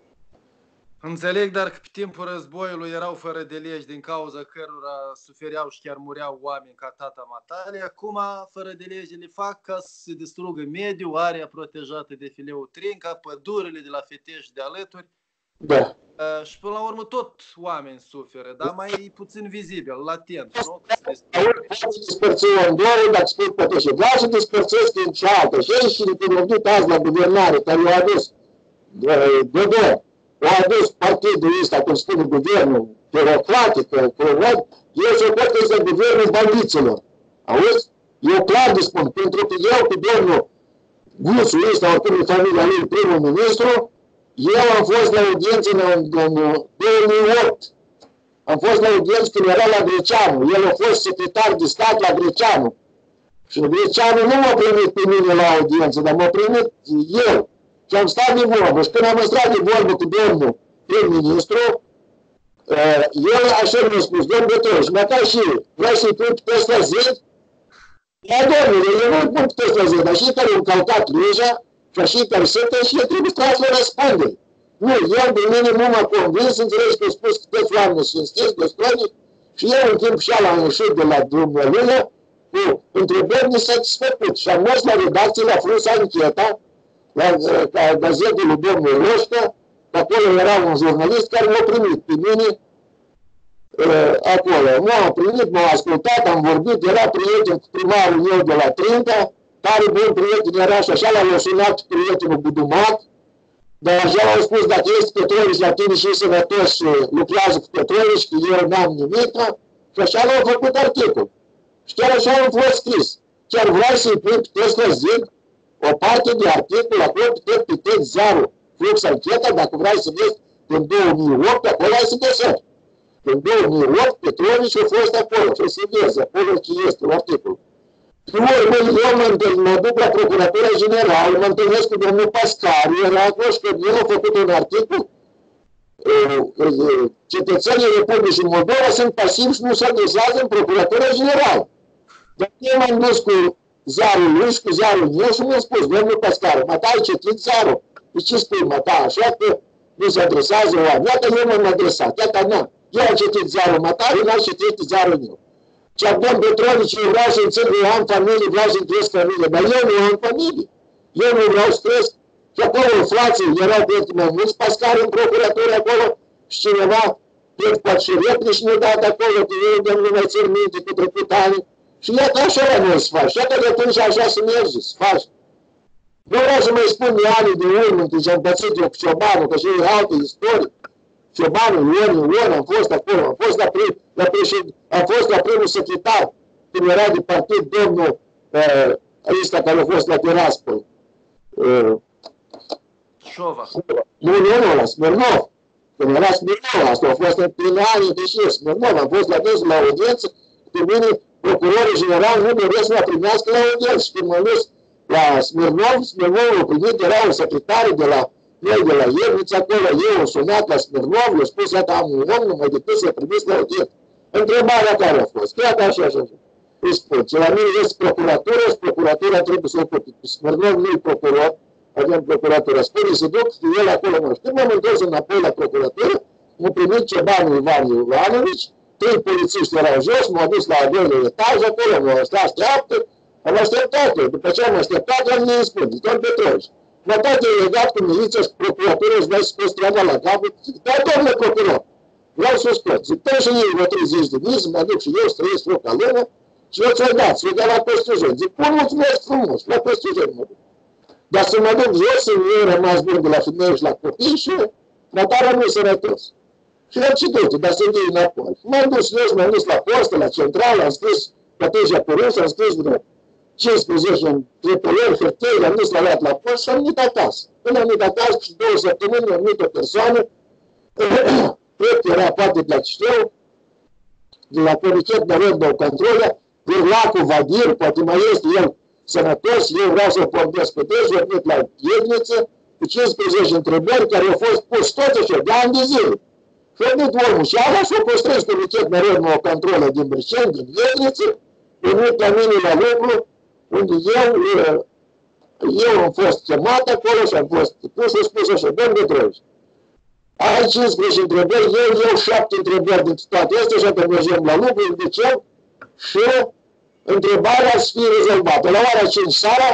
Înțeleg, dar că pe timpul războiului erau fără de legi din cauza cărora sufereau și chiar mureau oameni ca tata matale. Acum, fără de legi, le fac ca să se distrugă mediul, area protejată de fileul Trinca, pădurile de la Fetești și de alături. Da. Și până la urmă tot oameni suferă, dar mai puțin vizibil, latent, nu? Vreau să despărțim în două, dacă spun pe așa. Vreau să despărțesc în cealaltă. Și ei și le-au azi la guvernare, care i-au adus Dodon. Au adus partidul ăsta, cum spune guvernul, birocratic, corect, eu să pot că este guvernul bandiților. Auzi? Eu clar de spun, pentru că eu cu domnul Guțu ăsta, oricum e familia lui, primul ministru, eu am fost la audiență în 2008. Am fost la audiență când era la Greceanu. El a fost secretar de stat la Greceanu. Și Greceanu nu m-a primit pe mine la audiență, dar m-a primit eu. Și am stat de vorbă. Și când am stat de vorbă cu domnul prim-ministru, el așa mi-a spus, domnul Betroș, măcar și vrei să-i pun pe ăsta zid? Da, domnule, eu nu-i pun pe ăsta zid, dar și care au încălcat legea, și așa care sunt, și el trebuie tras la răspundere. Nu, el de mine nu m-a convins, înțelegi că a spus că toți oamenii sunt știți, dostojnici, și eu în timp și ala am ieșit de la dumneavoastră cu întrebări nesatisfăcut. Și am mers la redacție, la frunz ancheta, la gazetul lui domnul Roșcă, acolo era un jurnalist care m-a primit pe mine acolo. M-a primit, m-a ascultat, am vorbit, era prieten cu primarul meu de la Trinca, tare bun prieten era și așa l-a sunat prietenul Budumat, dar așa au spus, dacă este Petrovici la tine și e sănătos și lucrează cu Petrovici, că eu n-am nimic, și așa l-au făcut articol. Și chiar așa am fost scris. Chiar vreau să-i pun pe ăsta zid o parte de articol, acolo pe tot ziarul Flux Ancheta, dacă vrei să vezi, în 2008, acolo ai să găsești. În 2008, Petrovici a fost acolo, și să vezi, acolo ce este articol. Eu mă duc la Procuratura Generală, mă întâlnesc cu domnul Pascariu, era acolo și el a făcut un articol, cetățenii Republicii Moldova sunt pasivi și nu se adresează în Procuratura Generală. Dar eu m-am dus cu ziarul lui și cu ziarul meu și mi-a spus, domnul Pascariu, mă, ai citit ziarul? De ce spui, mă, așa că nu se adresează oameni? Iată, eu m-am adresat, iată, nu. Eu am citit ziarul Matariu, n-am citit ziarul meu. Și acum Petrovici, eu vreau să înțeleg, eu am familie, vreau să-mi cresc familie, dar eu nu am familie. Eu nu vreau să cresc. Și acolo, frații, erau pentru mai mulți pascari în procuratură acolo și cineva, pentru poate și replici ne-a dat acolo, că eu nu mai țin minte cu trecut ani. Și iată așa la noi să faci. Iată de atunci așa să mergi, să faci. Nu vreau să mai spun de ani de urmă, când am pățit eu cu Ciobanul, că și e alte istorie. Ciobanul, Ion, am fost acolo, am fost la primul secretar, când era de partid domnul ăsta care a fost la Tiraspol. Șova. Nu, la Smirnov. Când era Smirnov, asta a fost în primii ani, deși Smirnov, am fost la dânsul la audiență, pe mine, procurorul general nu doresc să mă primească la audiență. Și când m-am dus la Smirnov, Smirnovul primit, era un secretar de la noi de la Ierniță acolo, eu am sunat la Smirnov, le-a spus, iată, am un om, numai decât să-l primis la audiență. Întrebarea care a fost, chiar așa și așa. Îi spun, ce la mine este procuratura și procuratura trebuie să ocupe. Smârnov nu-i procuror, avem procuratura. Spune, se duc, el acolo nu știu. M-am întors înapoi la procuratură, m-a primit Cebanul Ivan Ivanovici, 3 polițiști erau jos, m-au dus la al doilea etaj, acolo mă așteaptă, am așteptat. După ce am așteptat, am ne spune, domn Petrovici, mă toate legat cu miliția și procuratură și v-ai scos treaba la capăt. Da, domnule procuror, vreau să scot. Zic, păi și ei, vă 30 de mii, să mă duc și eu, să trăiesc o ca lună, și eu ți-o dați, eu la Costrujeni. Zic, bun, mulțumesc frumos, la Costrujeni mă duc. Dar să mă duc jos, să nu rămas bun de la femeie și la copii și notarea nu sănătos. Și eu ce duc, dar să vii înapoi. M-am dus jos, m-am dus la postă, la centrală, am scris protecția pe rus, am scris vreo 15 întrebări, hârtii, am dus la luat la post și am venit acasă. Când am venit acasă și 2 săptămâni am venit o persoană, cred că era poate de la Chișinău, de la Comitet Narodnou Controlă, Virlacu Vadir, poate mai este el sănătos, eu vreau să-l pornesc pe deci, eu venit la Iedniță, cu 15 întrebări care au fost pus toți așa, de ani de zile. Și a venit omul și ala și-a păstrăit Comitet Narodnou Controlă din Briceni, din Iedniță, a venit la mine la lucru, unde eu am fost chemat acolo și am fost pus și spus așa, domn Petrovici, ai 15 întrebări, eu 7 întrebări din toate astea și atunci mergem la lucru, îndicem și întrebarea să fie rezolvată. La ora 5 seara,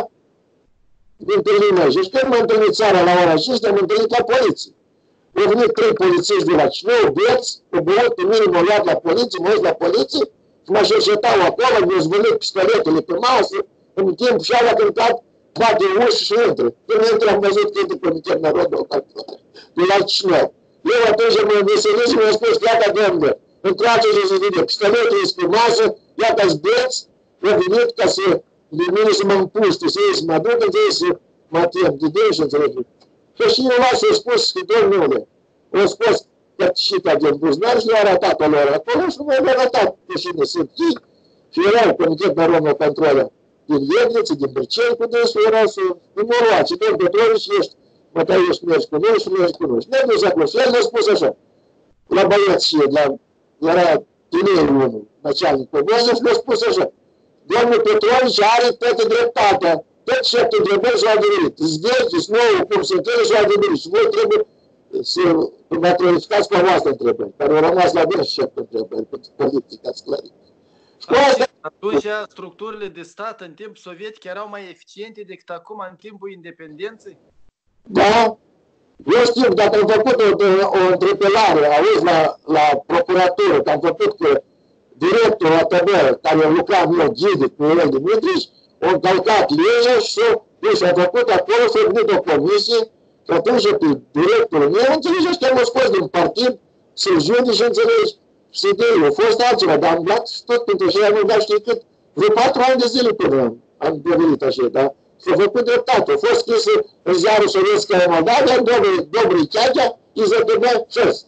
întâlnim noi. Și când m-am întâlnit seara la ora 5, ne-am întâlnit la poliție. Au venit 3 polițiști de la Chișinău, beți, cu băut, pe mine m-au luat la poliție, m-au dus la poliție și mă cercetau acolo, mi-au zvârlit pistoletele pe masă, în timp și ala cântat, bate uși și intră. Când intră, am văzut că intră Comitet Narodnou Controlă de la Chișinău. Eu atunci m-am veselit și mi-am spus, iată, domnule, întoarce și se vede, pistoletul este pe masă, iată-ți beți, eu venit ca să, de mine să mă împuște, să iei, să mă duc, înțeles, să mă tem de dei și înțelegi. Și cineva s-a spus, domnule, au scos cătșita din buzunar și le-a arătat-o lor acolo și mi-au arătat pe cine sunt ei și erau Comitet Narodnou Controlă din Iedniță, din Briceni, cu dânsul erau să mă luați, domn Petrovici, ești, mă tăiești, mergi cu noi și mergi cu noi. Și ne-am dus acolo și el ne-a spus așa, la băieți și era tinerii unul, начальник Cobozov, le-a spus așa, domnul Petrovici are toată dreptatea, tot 7 întrebări și-au adeverit. Zvertiți nouă cum se întâlnă și-au adeverit. Și voi trebuie să vă clarificați cu voastră întrebări, care au rămas la dâns 7 întrebări, pentru politic, ați clarificat. Atunci, structurile de stat în timp sovietic erau mai eficiente decât acum în timpul independenței? Da. Eu știu, dacă am făcut o întrepelare, auzi, la procuratură, că am făcut că directorul ATB, care lucra eu, Gidic, Mirel Dimitriș, au încălcat legea și a făcut acolo, s-a venit o comisie, și atunci pe directorul meu, înțelegi, că am scos din partid, să-l judici, înțelegi, și să dea, a fost altceva, dar am dat și tot pentru așa, am dat știi cât, vreo 4 ani de zile până am devenit așa, da? S-a făcut dreptate, a fost scrisă în ziarul Sovietskaya Moldavia, Dobrii Chiachea, IZTB 6.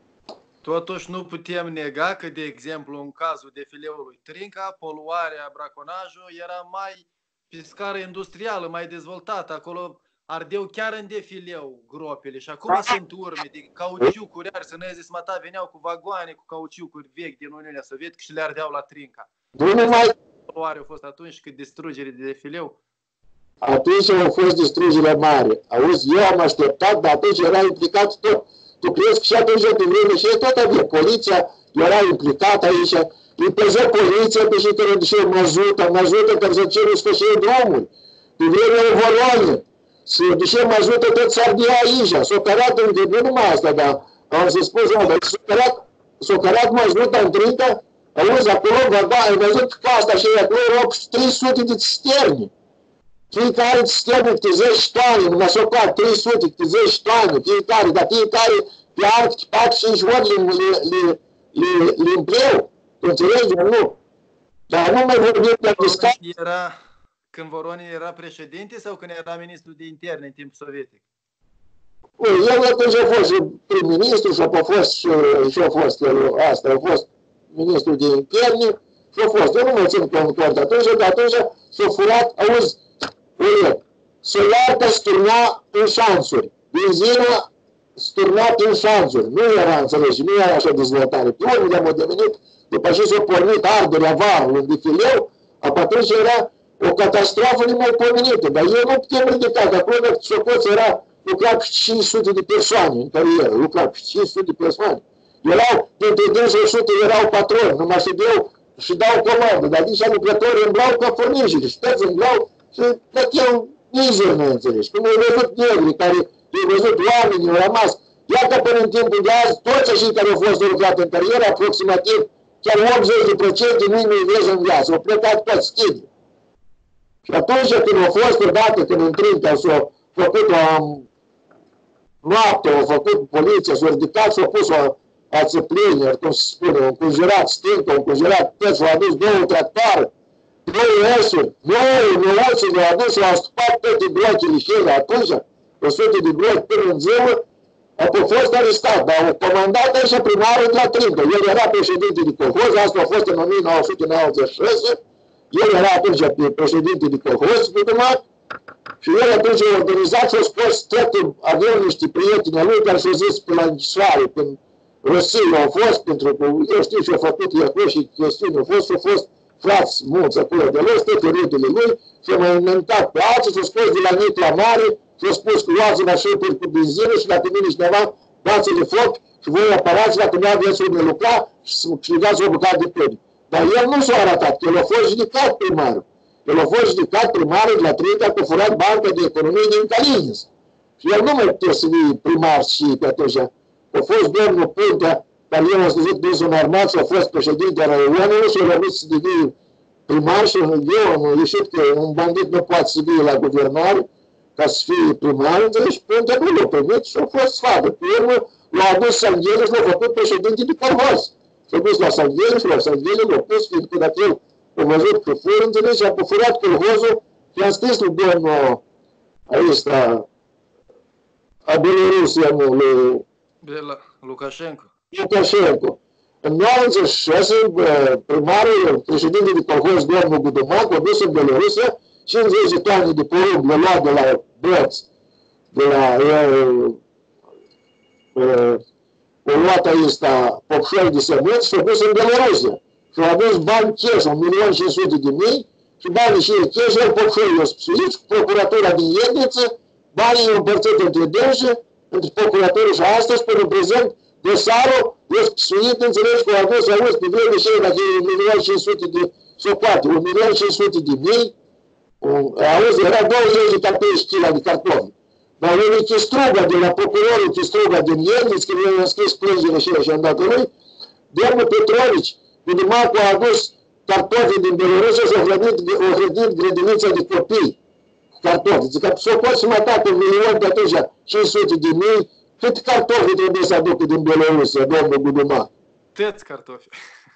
Totuși nu putem nega că, de exemplu, în cazul defileului Trinca, poluarea, braconajul era mai pe scară industrială, mai dezvoltată. Acolo ardeau chiar în defileu gropile și acum sunt urme de cauciucuri arsănezi, smata veneau cu vagoane cu cauciucuri vechi din Uniunea Sovietică și le ardeau la Trinca. Poluarea a fost atunci cât distrugere de defileu? Atunci a fost distrugere mare. Auzi, eu am așteptat, dar atunci era implicat tot. Tu crezi că și atunci de vreme și tot avea. Poliția era implicată aici. Îi păzea poliția pe și care duceau mazută care se ceru să fie drumul. Pe vremea Volonie. Se duceau mazută tot s-ardea aici. S-o cărat nu numai asta, dar am să spun, dar s-o cărat mazută în Trinca. Auzi, acolo, ai văzut că asta și acolo erau 300 de cisterni. Fiecare cisternă câte 10 tone, numai s-o cat, 300, câte 10 tone, fiecare, dar fiecare pe art, 4-5 ori le împleu. Înțelegi, nu? Dar nu mai vorbim la discat. Când Voronin era președinte sau când era ministru de interne în timp sovietic? El atunci a fost prim-ministru și a fost asta, a fost ministru de interne și a fost. Eu nu mă țin cont atunci, dar atunci s-a furat, auzi, soiarca se turnea în șanțuri. Benzină sturnat în șanțuri. Nu era, înțelegi, nu era așa dezvoltare. Pe urmă de-am devenit, după ce s-a pornit arderea varului în defileu, atunci era o catastrofă nemaipomenită. Dar eu nu putem ridica, că acolo Socoț lucra cu 500 de persoane în carieră, lucra cu 500 de persoane. Erau, dintre dânsi 100 erau patroni, numai ședeau și dau comandă, dar nici lucrători îmblau ca furnizii, și toți îmblau și plăteau mizer, nu înțelegi. Cum au văzut negri, care au văzut oamenii, au rămas. Iată până în timpul de azi, toți cei care au fost lucrat în carieră, aproximativ, chiar 80% nu-i vezi în viață, au plecat toți schidi. Și atunci când au fost odată, când în Trinca s-a făcut o noapte, au făcut poliția, s-au ridicat, s-au pus o ațăplină, cum se spune, un conjurat stâncă, un conjurat tăți, s-au adus 2 tractoare, 2 esuri, 9 neoții le-au adus, s-au astupat toate blochele și ele atunci, 100 de blochi până în ziua, a fost arestat, dar au comandat așa primarul de la Trinca. El era președinte de colhoz, asta a fost în 1996, el era atunci președinte de colhoz, și el atunci a organizat și a spus toate, aveau niște prieteni al lui care și-au zis pe la închisoare, prin Rusia au fost, pentru că eu știu ce-au făcut el acolo și chestiuni au fost frați mulți acolo de los, toate rudele lui, și-au mai inventat pe alții, și-au scos de la Nic la mare, și-au spus că luați la șurpuri cu benzină și dacă vine cineva, dați-le foc și voi apărați dacă nu aveți unde lucra și le dați o bucată de pâine. Dar el nu s-a arătat, că el a fost judecat primarul. El a fost judecat primarul de la Trinca cu furat banca de economie din Calinius. Și el nu mai putea să fie primar și pe atunci. A fost domnul Puntea, dar el a scăzut dânsul în armat și a fost președinte al raionului și a rămâs să devii primar și eu am ieșit că un bandit nu poate să fie la guvernare ca să fie primar, înțelegi, și Puntea nu l-a primit și a fost sfadă. Pe urmă l-a adus Sanghele și l-a făcut președinte de colhoz. S-a dus la Sanghele și la Sanghele l-a pus, fiindcă dacă el a văzut că fură, înțelegi, și a furat colhozul și a scris lui domnul aici, a Belorusia, nu, lui Lukashenko. Lukashenko. În 96, primarul, președinte de colhoz, domnul Gudumac, a dus în Belorusia 50 de tone de porumb, le-a luat de la Brăț, de la o luat aici popșori de sămânți și a dus în Belorusia. Și au adus bani cash, 1.500.000 și banii și cash, el popșorii i-au spsuit, procuratura din Iedniță, banii i-au împărțit între dânsi, între procuratură și astăzi, până în prezent, dosarul i-a spsuit, înțelegi că au adus, auzi, pe vreme și dacă e 1.500.000 de socoate, 1.500.000, auzi, era 20 de cartofi kg de cartofi. Dar el Chistruga, de la procurorul Chistruga din Iedniță, când el a scris plângere și am dat lui, domnul Petrovici, Gudumacu a adus cartofi din Belorusia și a hrănit grădinița de copii cu cartofi. Zic că s-o pot să mă atacă 1.000.000 de atunci, 500.000, cât cartofi trebuie să aducă din Belorusia, domnul Gudumacu? Tăți cartofi.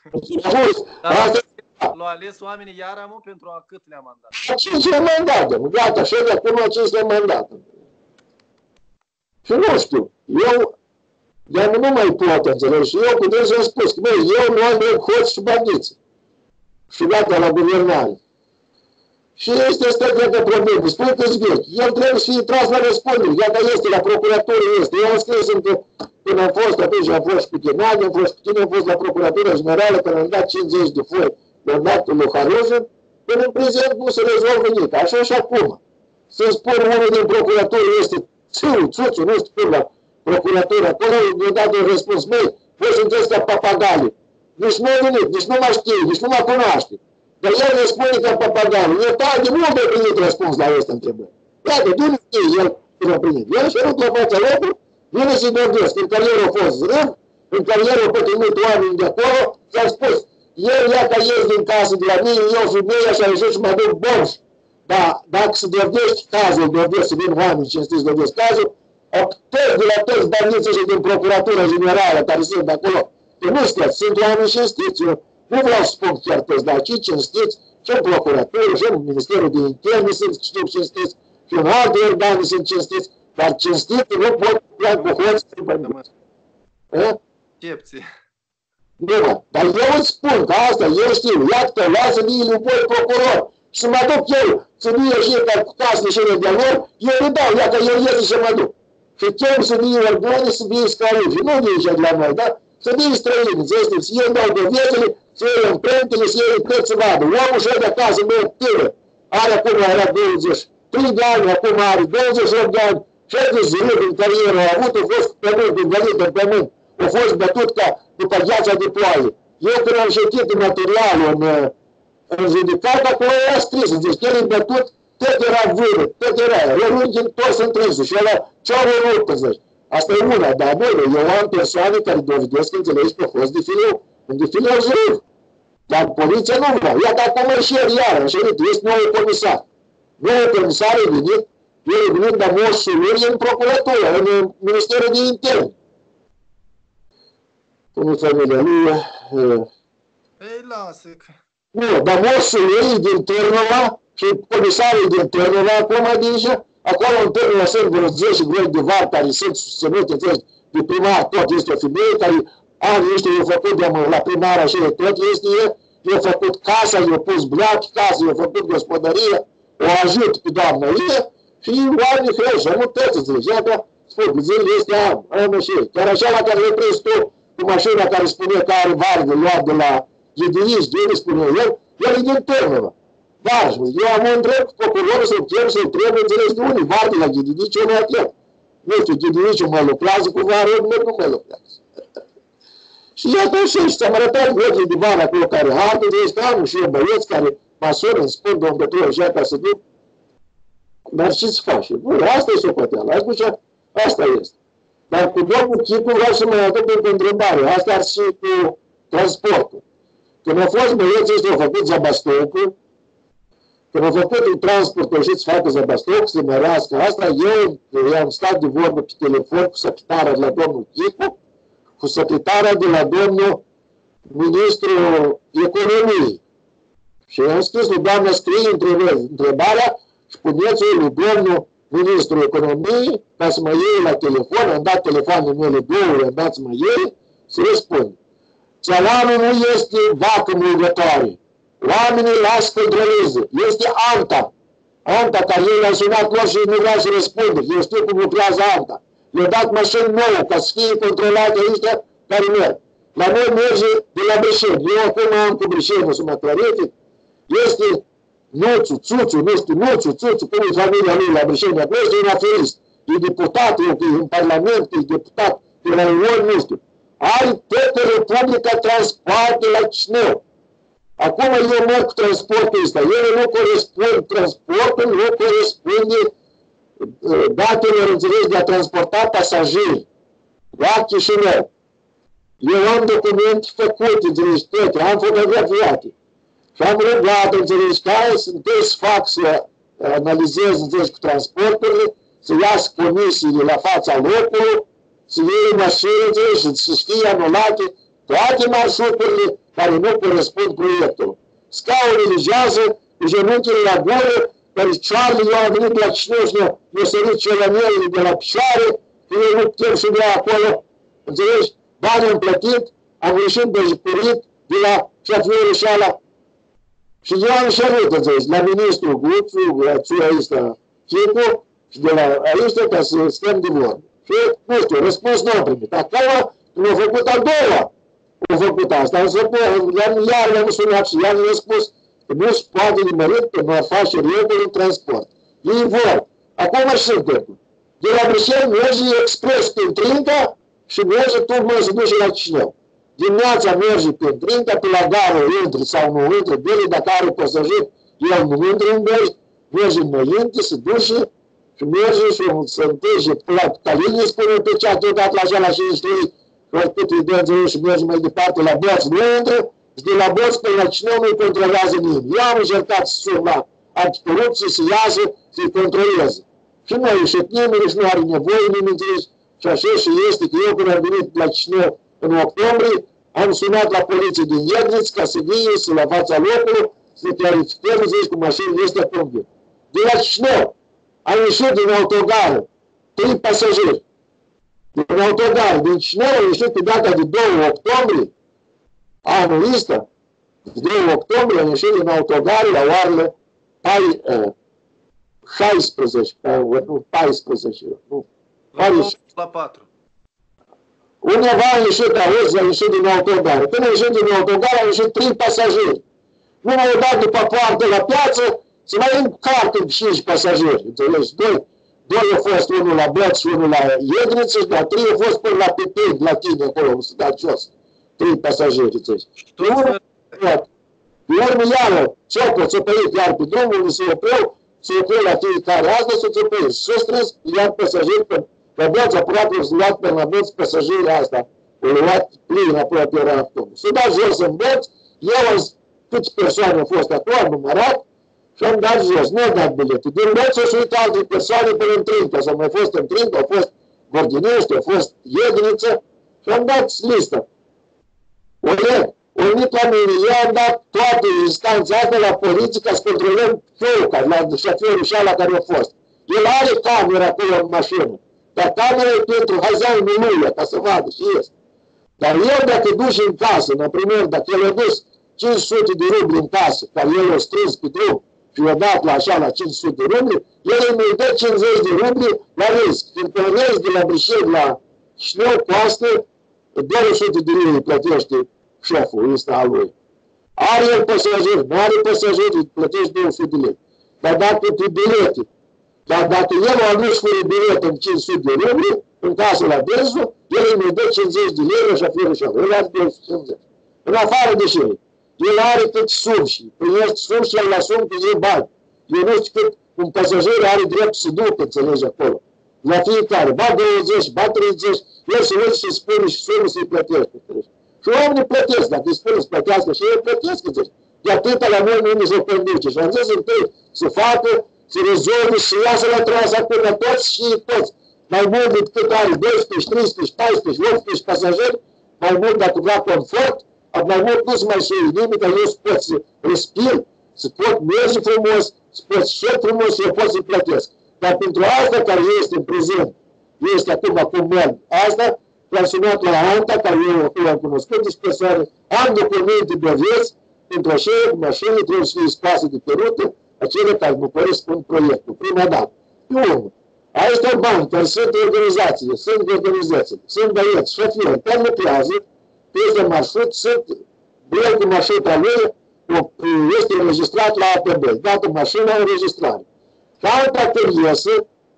L-au ales oamenii iar amul pentru a cât le-a mandat? 5 le-a mandat, gata, și de acum 5 le-a mandat. Și nu știu, eu nu mai pot înțelegi. Și eu cu dânsul am spus că, băi, eu nu am drept hoți și bandiți. Și gata la guvernare. Și este de problemă. Spune că-s vechi. El trebuie să fie tras la răspundere. Gata este, la procuratură este. Eu am scris încă, când am fost, atunci am fost cu Ghenadi, am fost la procuratura generală, când am dat 50 de foi, le-am dat lui Haruzin, până în prezent nu se rezolvă nimic. Așa și acum. Să-mi spun unul din procuratură este țuțu, nu spun la procuratura, acolo mi-a dat un răspuns, măi, voi sunteți ca papagali. Nici nu a venit, nici nu mă știe, nici nu mă cunoaște. Dar el ne spune ca papagali. Eu tare de mult a primit răspuns la aceste întrebări. Iată, de unde știe el când a primit? El și-a rupt la fața locului, vine să-i vorbesc. În carieră a fost zrâv, în carieră a pătrunit oamenii de acolo și a spus, eu ia ca ies din casă de la mine, eu femeia și a ieșit și mă duc borș. Dar dacă se dovedești cazul, dovedești să vin oameni cinstiți, dovedești cazul, toți de la toți bandiții și din Procuratura Generală care sunt acolo, că nu știți, sunt oameni cinstiți, eu nu vreau să spun chiar toți, dar ci cinstiți, și în Procuratură, și în Ministerul de Interne sunt cinstiți, și în alte organe sunt cinstiți, dar cinstiți nu pot lua cu hoți și bandiți. Cepție. Nu, dar eu îți spun că asta, eu știu, iată, lasă-mi lui voi procuror, și mă duc eu, să nu ieși ca cu casele și de lor, eu îi dau, iată, eu ies și mă duc. Și chem să vii organe, să vii scarifi. Nu vii de la noi, da? Să vii străini, înțelegeți? Să iei dau dovezele, să iei amprentele, să iei tot să vadă. Omul și de acasă, meu tânăr, are acum, era 23 de ani, acum are 28 de ani, 60 zile din carieră a avut, a fost pământ, invalid în pământ, a fost bătut ca după gheața de ploaie. Eu când am citit materialul în judecat, acolo era scris, zice, el e bătut, tot era vâră, tot era, rărunghii toți întrânse și ăla ce-au rărut, zici. Asta e una, dar bine, eu am persoane care dovedesc, înțelegi, că a fost în defileu juriv. Dar poliția nu vrea. Iată acum și iară, este nou comisar. Noul comisar e venit, el e venit de moșul lui în procuratură, în Ministerul de Interne. Cum e familia lui? Ei, lasă. Nu, dar moșul lui e din Târnova și comisarul din Târnova acum deja. Acolo în Târnova sunt vreo 10 groi de var care sunt susținute, de primar, tot este o femeie care anii ăștia i-a făcut la primar așa de tot, este el, i-a făcut casa, i-a pus blac casa, i-a făcut gospodărie, o ajut pe doamna ei și oamenii crește, nu toți înțelegi. Iată, spun, zilele este am și chiar așa la care le prins tu cu mașina care spune că are vargă luat de la Ghidinici, de unde spune el e din Târnova. Dar eu am un drept procurorul să-l chem, să-l trebuie, înțelegi de unii, var de la Ghidinici, eu nu atlet. Nu știu, Ghidinici mă lucrează cu vară, nu mă lucrează. Și iată și ți-am arătat ochii de vară acolo care hartă, este anul și eu băieți care măsură, îmi spun, domnul doctor, și ca să duc. Dar ce-ți faci? Bun, asta e socoteala, asta este. Dar cu domnul Chicu vreau să mă aduc o întrebare, asta ar fi cu transportul. Când au fost băieții ăștia, au făcut zabastocul, când au făcut transportul și să facă zabastocul, să mărească asta, eu am stat de vorbă pe telefon cu secretara de la domnul Chicu, cu secretara de la domnul ministrul economiei. Și am scris lui doamna, scrie întrebarea și puneți-o lui domnul ministrul economiei ca să mă iei la telefon, am dat telefoanele mele două, am dat să mă iei, să răspund. Țăranul nu este vacă mulgătoare. Oamenii lasă controleze. Este ANTA. ANTA care ei l-au sunat lor și nu vrea să răspundă. Eu știu cum lucrează ANTA. Le-au dat mașini nouă ca să fie controlate ăștia care merg. La noi merge de la Brișeni. Eu acum am cu Brișeni, să mă clarific. Este Nuțu, Țuțu, nu știu, Nuțu, Țuțu, cum e familia lui la Brișeni. Nu este un aferist. E deputat, e în Parlament, e deputat, e la Union, nu știu. Are toată Republica transporte la Chișinău. Acum eu merg cu transportul ăsta. Ele nu corespund, transportul nu corespunde datelor, înțelegi, de a transporta pasageri la Chișinău. Eu am documente făcute, înțelegi, toate, am fotografiate. Și am rugat, înțelegi, care sunteți să fac să analizez, înțelegi, cu transporturile, să iasă comisiile la fața locului, să iei mașini, înțelegi, și să fie anulate toate marșruturile care nu corespund proiectului. Scaunele jează, cu genunchile la gură, care cioarele, eu am venit la Chișinău și mi-a sărit celanelele de la picioare, că eu nu putem și de acolo, înțelegi? Banii am plătit, am ieșit băjicurit de la șoferul și ala. Și eu am șerut, înțelegi, la ministrul Guțu, la țura ăsta Chicu, și de la aici ca să stăm de vorbă. Și, nu știu, răspuns nu am primit. Acolo mi-a făcut a doua. Au făcut asta, iar le-am sunat și iar le-am spus că nu se poate nimerit că nu ar face reguli în transport. Ei vor. Acum și suntem. De la Brișeni merge expres prin Trinca și merge tot mă se duce la Chișinău. Dimineața merge prin Trinca, pe la gară intră sau nu intră, bine dacă are pasajeri, el nu intră în berg, merge înainte, se duce și merge și se întâlge la Calinie, spune pe cea deodată la așa la 53, cât îi dă înțeles și merge mai departe la Boț, nu intră, și de la Boț până la Chișinău nu-i controlează nimeni. Eu am încercat să sun la anticorupție, să iasă, să-i controleze. Și nu a ieșit nimeni, și nu are nevoie nimeni, înțeles, și așa și este că eu când am venit la Chișinău în octombrie, am sunat la poliție din Iegniț ca să vie, să la fața locului, să clarificăm, zici, cu mașinile astea cum vin. De la Chișinău am ieșit din autogară, 3 pasageri. Din autogar, din Chișinău am ieșit pe data de 2 octombrie, anul ăsta, de 2 octombrie am ieșit din autogar la oarele 16, nu, 14, nu. La 2 la 4. Undeva a ieșit, auzi, a ieșit din autogar. Când a ieșit din autogar, au ieșit 3 pasageri. Nu m-au dat după poartă la piață, să mai încarcă 5 pasageri. Înțelegi? Doi au fost, unul la Băț și unul la Iedriță, dar 3 au fost până la Pipeni, la tine acolo, să dați jos. 3 pasageri, înțelegi? De urmă, iară, țopă, țopăit, iar pe drumul, se opreau la fiecare. Asta s-a țopăit. S-a strâns, iar pasageri, la Băț, aproape, s-a luat pe la Băț pasagerii asta. O luat plin, aproape era autobuz. S-a dat jos în Băț, câte persoane au fost acolo, am numărat, și am dat jos, nu am dat biletul. Din Băț au suit alte persoane până în Trinca, s-au mai fost în Trinca, au fost Gordinești, au fost Iedriță, și am dat listă. O venit la mine, eu am dat toate instanța astea la poliție ca să controlăm Făuca, la șoferul și ala care a fost. El are camera acolo în mașină, dar camera e pentru hazanul lui, ca să vadă și ies. Dar el dacă duci în casă, în primul rând, dacă el a dus 500 de rubli în casă, care el a strâns pe drum și i-a dat la așa la 500 de rubli, el îi dă 50 de rubli la risc. Fiindcă în risc de la Brișeg la Șneu costă 200 de lei plătește șeful ăsta al lui. Are el pasageri, nu are pasageri, îi plătești 200 de lei. Dar dacă pe bilete, dar dacă el a adus fără bilet în 500 de rubli, în casă la Bezu, el îi dă 50 de lei la șoferul și el are 250. În afară de ce? El are cât sumși, primește sumși și el la sum pe zi bani. Eu nu știu cât un pasager are drept să ducă, înțelegi acolo. La fiecare, ba 20, ba 30, el se uite și spune și sumă să-i plătește. Și oamenii plătesc, dacă îi spune să plătească și ei plătesc, înțelegi. De atâta la noi nu se conduce. Și am zis întâi să facă, să rezolve și iasă la trasa până toți și toți. Mai mult decât are 12, 13, 14, 18 pasageri, mai mult dacă vrea confort, mai mult nu se mai știe nimic, dar eu să pot să respir, să pot merge frumos, să pot șer frumos și eu pot să-i plătesc. Dar pentru asta care este în prezent, este acum merg asta, l-am sunat la Anta, care eu am cunoscut deci persoane, am documente de vieți, pentru așa mașini trebuie să fie scoase de pe rută, acele care mă corespund proiectul, prima dată. Pe urmă, aici sunt bani, care sunt organizații, sunt băieți, șoferi, care lucrează, pe marșrut, sunt biletul marșruta lui, este înregistrat la APB, dată mașina înregistrare. Și Anta când iese,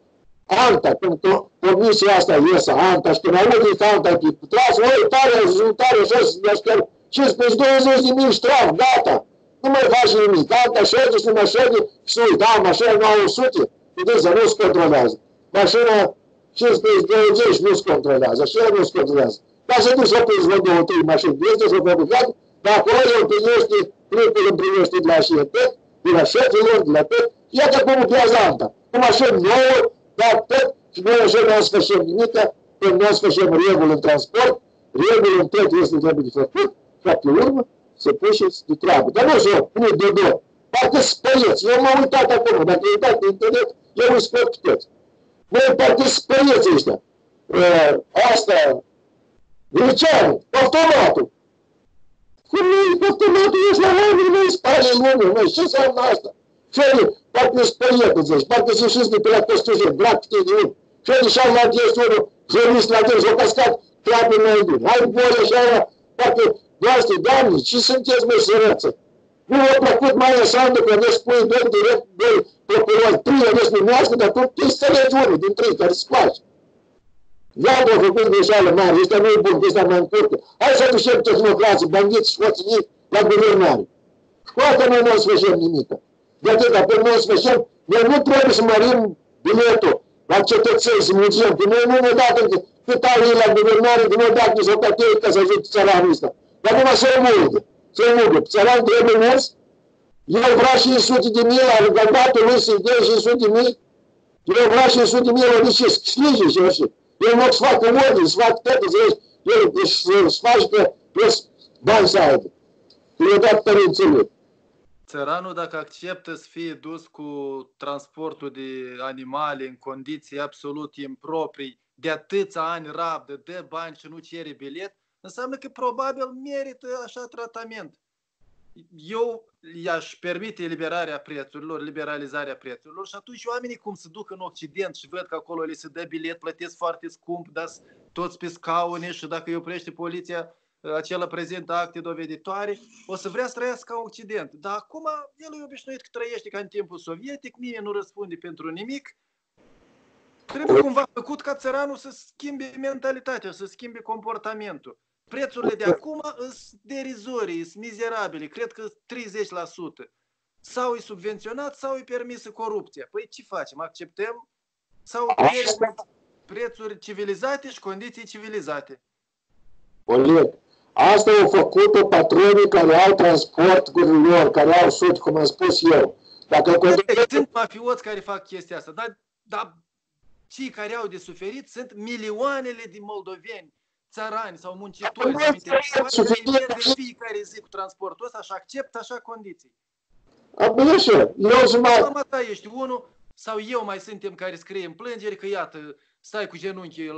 Anta, când comisia asta iese, Anta, și când aude Anta, pe trasă, oi, tare, jos, chiar 15-20.000 straf, gata, nu mai faci nimic. Anta șede și nu mai șede și să uite, mașina 900, vedeți, nu se controlează. Mașina 15-20 nu se controlează, și el nu se controlează. Dar se duce să prins vreo 2-3 mașini, este să fabricat, dar acolo el primește, clipul îmi primește de la șefet, de la șefilor, de la tot, iată cum lucrează Anta. Cu mașini nouă, dar tot, și noi așa nu o să facem nimic, când nu o să facem reguli în transport, reguli în tot este trebuie de făcut, și pe urmă se puși de treabă. Dar nu știu, nu e de două. Parcă spăieți, eu m-am uitat acolo, dacă e uitat pe internet, eu îi scot pe toți. Noi parcă spăieți ăștia. Asta, Greceanu, automatul. Cum nu automatul ești la oameni, nu-i spare lumea, măi, ce înseamnă asta? Și ele, parcă spăietă, zici, parcă se știți de pe la Costujeni, drag câte de unul. Și ele și-au la este unul, jurist la dâns, o cascat, treabă mai bine. Hai bolă și aia, parcă, doamne, ce sunteți, măi, sărăță? Nu mi-a plăcut mai înseamnă că ne spui doi procurori, 3 ales numească, dar tu înțelegi unul din 3 care se face. Iată au făcut greșeală mare, ăsta nu e bun, ăsta mai încurcă. Hai să ducem tehnocrații, bandiți, scoți la guvernare. Scoate noi nu o să facem nimic. De atâta, pe noi o să facem, noi nu trebuie să mărim biletul la cetățeni, să mulțim, că noi nu ne dat cât au ei la guvernare, că nu ne dat nici o catei ca să ajute țăranul ăsta. Dar numai să-i mulgă. Să-i mulgă. Țăran trebuie mers, el vrea 500 de mii, are găgatul lui să-i dea 500 de mii, el vrea 500 de mii, el o zice, sclige și așa. El nu să facă ordine, să facă tot, el își face că bani să aibă. El a dat părinții lui. Țăranul, dacă acceptă să fie dus cu transportul de animale în condiții absolut improprii, de atâția ani rabdă, dă bani și nu cere bilet, înseamnă că probabil merită așa tratament. eu i-aș permite liberalizarea prețurilor și atunci oamenii cum se duc în Occident și văd că acolo li se dă bilet, plătesc foarte scump, dar toți pe scaune și dacă îi oprește poliția, acela prezintă acte doveditoare, o să vrea să trăiască ca Occident. Dar acum el e obișnuit că trăiește ca în timpul sovietic, nimeni nu răspunde pentru nimic. Trebuie cumva făcut ca țăranul să schimbe mentalitatea, să schimbe comportamentul. Prețurile de acum sunt derizorii, sunt mizerabile, cred că 30%. Sau e subvenționat, sau e permisă corupția. Păi ce facem? Acceptăm? Sau prețuri civilizate și condiții civilizate? Oleg, asta au făcut-o patronii care au transporturile lor, care au sute, cum am spus eu. Dacă sunt mafioți care fac chestia asta, dar cei care au de suferit sunt milioanele de moldoveni, țărani sau muncitori, care merg în fiecare zi cu transportul ăsta și acceptă așa condiții. Bine așa, Mama ta ești unul, sau eu mai suntem care scriem plângeri că iată, stai cu genunchii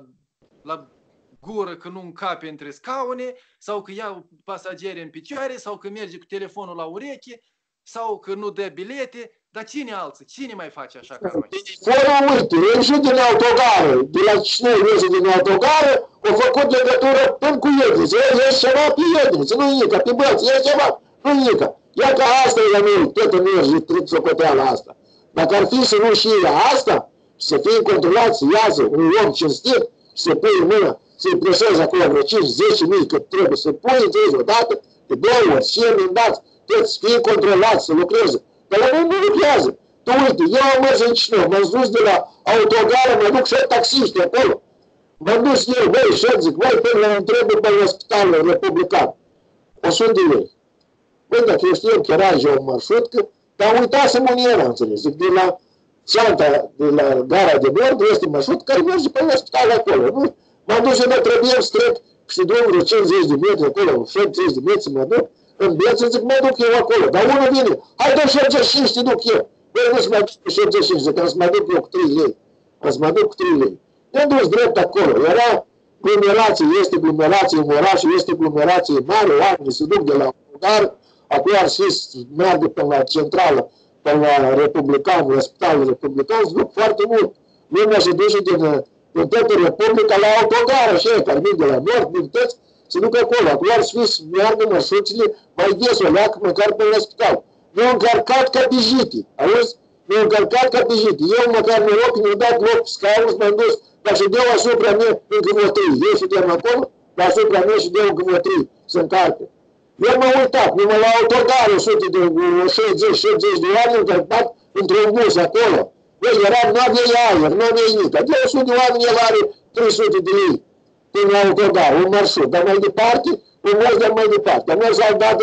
la gură că nu încape între scaune, sau că iau pasageri în picioare, sau că merge cu telefonul la ureche, sau că nu dă bilete. Dar cine alții? Cine mai face așa ca noi? Fără uite, ieși din autogară, de la Chișinău iese din autogară, au făcut legătură până cu Iedriță. Ești ceva pe Iedriță, nu Ica, pe băți, ești ceva, nu Ica. Ia că asta e la noi, tot în merge, trebuie socoteala asta. Dacă ar fi să nu știe asta, să fie controlat, să iasă un om cinstit, să pui în mână, să-i preseze acolo vreo 5-10 mii cât trebuie, să pui înțelegi odată, de 2 ori, 5 mandați, toți să fie controlați, să lucreze. Dar la noi nu lucrează. Tu uite, eu am mers în Chișinău, m-am dus de la autogară, mă duc și taxiști acolo. M-am dus eu, băi, și zic, băi, până la întrebă pe spitalul republican. 100 de lei. Băi, dacă eu știu că era o marșrutcă, dar uitasem unde era, înțelegi. Zic, de la țeanta, de la gara de bord, este marșrutcă care merge până la spitalul acolo. Nu? M-am dus și mă trebuie să trec și drum vreo 50 de metri acolo, 70 de metri să mă duc. În viață zic, mă duc eu acolo. Dar unul vine, hai dă 75, te duc eu. Băi, nu-ți mai duc 75, zic, am să mă duc eu cu 3 lei. Am să mă duc cu 3 lei. Ne-am dus drept acolo. Era glomerație, este glomerație în oraș, este glomerație mare, oamenii se duc de la autogar, acolo ar fi să meargă până la centrală, până la Republican, la Spitalul Republican, se duc foarte mult. Lumea se duce din toată Republica la autogară, așa, care vin de la nord, din toți, se duc acolo. Acolo ar fi să meargă mărșuțile mai des o leacă, măcar până la spital. Mi-au încărcat ca pe jiti, auzi? Mi-au încărcat ca pe jiti. Eu măcar noroc, mi-au dat loc pe scaun, m-am dus, dar ședeau asupra mea încă vreo 3. Eu ședeam acolo, dar asupra mea ședeau încă vreo 3 să încarcă. Eu m-am uitat, numai la autogară, 100 de 60-70 de oameni încărcat într-un bus acolo. Băi, n-aveai aer, n-aveai nimic. De 100 de oameni el are 300 de lei până la autogar, un marșrut. Dar mai departe, un mers de mai departe. Am mers aldată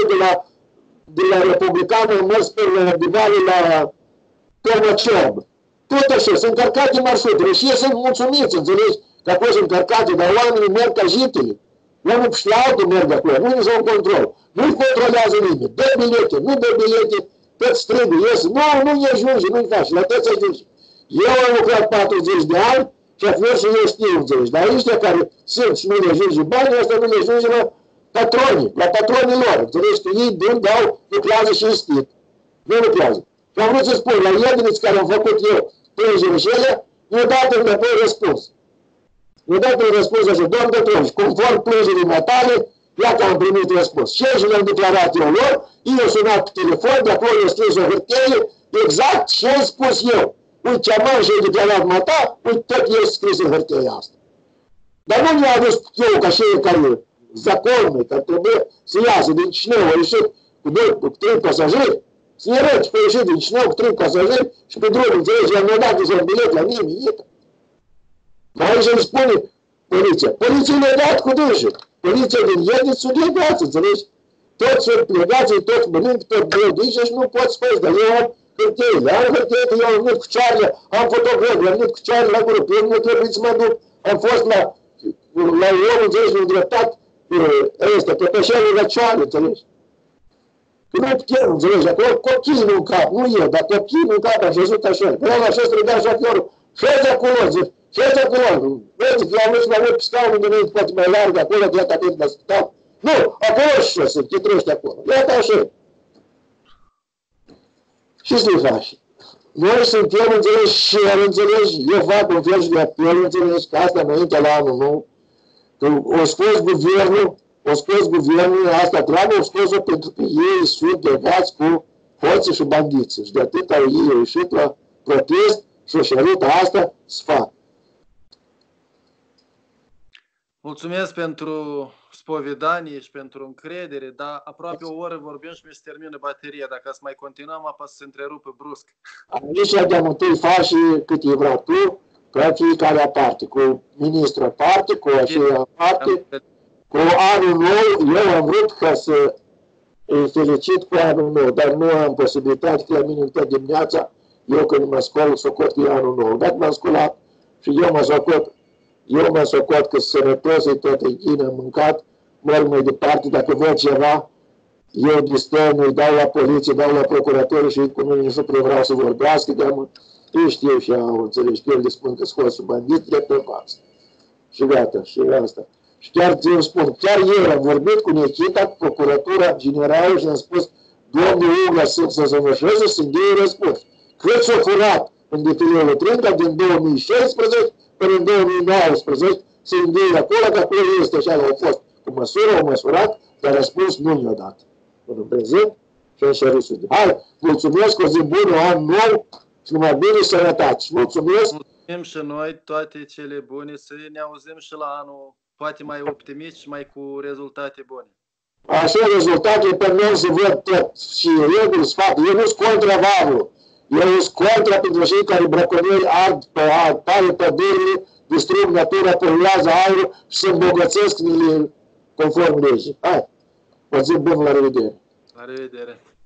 de la Republicană, am mers până la Divale la Tărmăciob. Tot așa, sunt încărcate marșrutele și ei sunt mulțumiți, înțelegi? Că acolo sunt încărcate, dar oamenii merg ca jitele. Unul și la altul merg acolo, nu nici un control. Nu-i controlează nimeni. Dă bilete, nu dă bilete, toți trebuie, iese. Nu-i ajunge, nu-i faci, la toți ajunge. Eu am lucrat 40 de ani și atunci eu știu, înțelegi. Dar ăștia care sunt și nu le ajunge bani, ăsta nu le ajunge la patronii lor, înțelegi? Că ei dau, lucrează și instit. Nu lucrează. Și am vrut să spun, la Iedriț care am făcut eu plângere și ele, mi-au dat înapoi răspuns. Mi-a dat un răspuns așa, domn Petrovici, conform plângerii matale, iată am primit răspuns. Și le-am declarat eu lor, ei au sunat pe telefon, de acolo i-au scris o hârtie, exact ce am spus eu. Uite ce am și-ai declarat mata, uite tot e scris în hârtia asta. Dar nu mi-a adus eu ca și care zaconul, care trebuie să iasă din Chișinău, a ieșit cu 3 pasageri, să ne răci că a ieșit din Chișinău cu 3 pasageri și pe drum, înțelegi, i-am dat deja un bilet la nimeni, dar aici îmi spune poliția. Poliția le-a dat cu dânsă. Poliția din Iedriț sunt legați, înțelegi? Toți sunt legați, toți mănânc, tot greu de aici și nu poți face, dar eu am hârtiile. Am hârtiile, eu am venit cu cearele, am fotografie, am venit cu cearele la gură, eu nu trebuie să mă duc. Am fost la om, înțelegi, mi-a dreptat ăsta, căpășelul la cioară, înțelegi? Că nu putem, înțelegi, acolo copiii nu încap, nu eu, dar copiii nu încap, am văzut așa. Că am așa străgat șoferul, șezi acolo, zic, și aici acolo, vezi că am vrut să mă merg pe scaun unde nu poate mai larg acolo, de atât la spital, Nu, acolo și să te trăiești acolo. Iată așa. Și să le faci? Noi suntem, înțelegi, și înțelegi, eu fac un fel de apel, înțelegi, că asta înainte la anul nou, că o scos guvernul, asta treabă, o scos-o pentru că ei sunt legați cu hoții și bandiții. Și de atâta ei au ieșit la protest și o șerută asta să fac. Mulțumesc pentru spovedanie și pentru încredere, dar aproape o oră vorbim și mi se termină bateria. Dacă să mai continuăm, apoi se întrerupe brusc. Aici de-am întâi faci câte vrei tu, pe fiecare aparte, cu ministrul aparte, cu aceea aparte, cu anul nou. Eu am vrut ca să îi felicit cu anul nou, dar nu am posibilitate, că la mine în toată dimineața, eu când mă scol, socot că e anul nou. Dacă m-am scolat și eu mă socot că sănătos, e tot e ghină, mâncat, merg mai departe, dacă văd ceva, eu distăm, îi dau la poliție, dau la procuratură și cu mine nu prea vreau să vorbească, dar eu știu și au înțelegi că el le spun că scos sub bandit, drept pe față. Și gata, și asta. Și chiar eu spun, chiar eu am vorbit cu Nechita, cu procuratura generală și am spus, domnul Ugla să se învășeze, să-mi dea răspuns. Cât s-a furat în defilele Trinca din 2016 până în 2019, să-mi dea acolo, că acolo este așa, au fost cu măsură, au măsurat, dar răspuns nu mi-a dat. Până în prezent și așa râsul. Hai, mulțumesc, o zi bună, an nou și numai bine sănătate. Mulțumesc! Mulțumim și noi toate cele bune, să ne auzim și la anul poate mai optimist și mai cu rezultate bune. Așa, rezultatele pe noi să văd tot și reguli, sfat. Eu nu sunt contra valul. Eu sunt contra pentru cei care braconieri ard pădurile, distrug natura, poluează aerul și se îmbogățesc conform legii. Hai, o zi bună, la revedere! La revedere!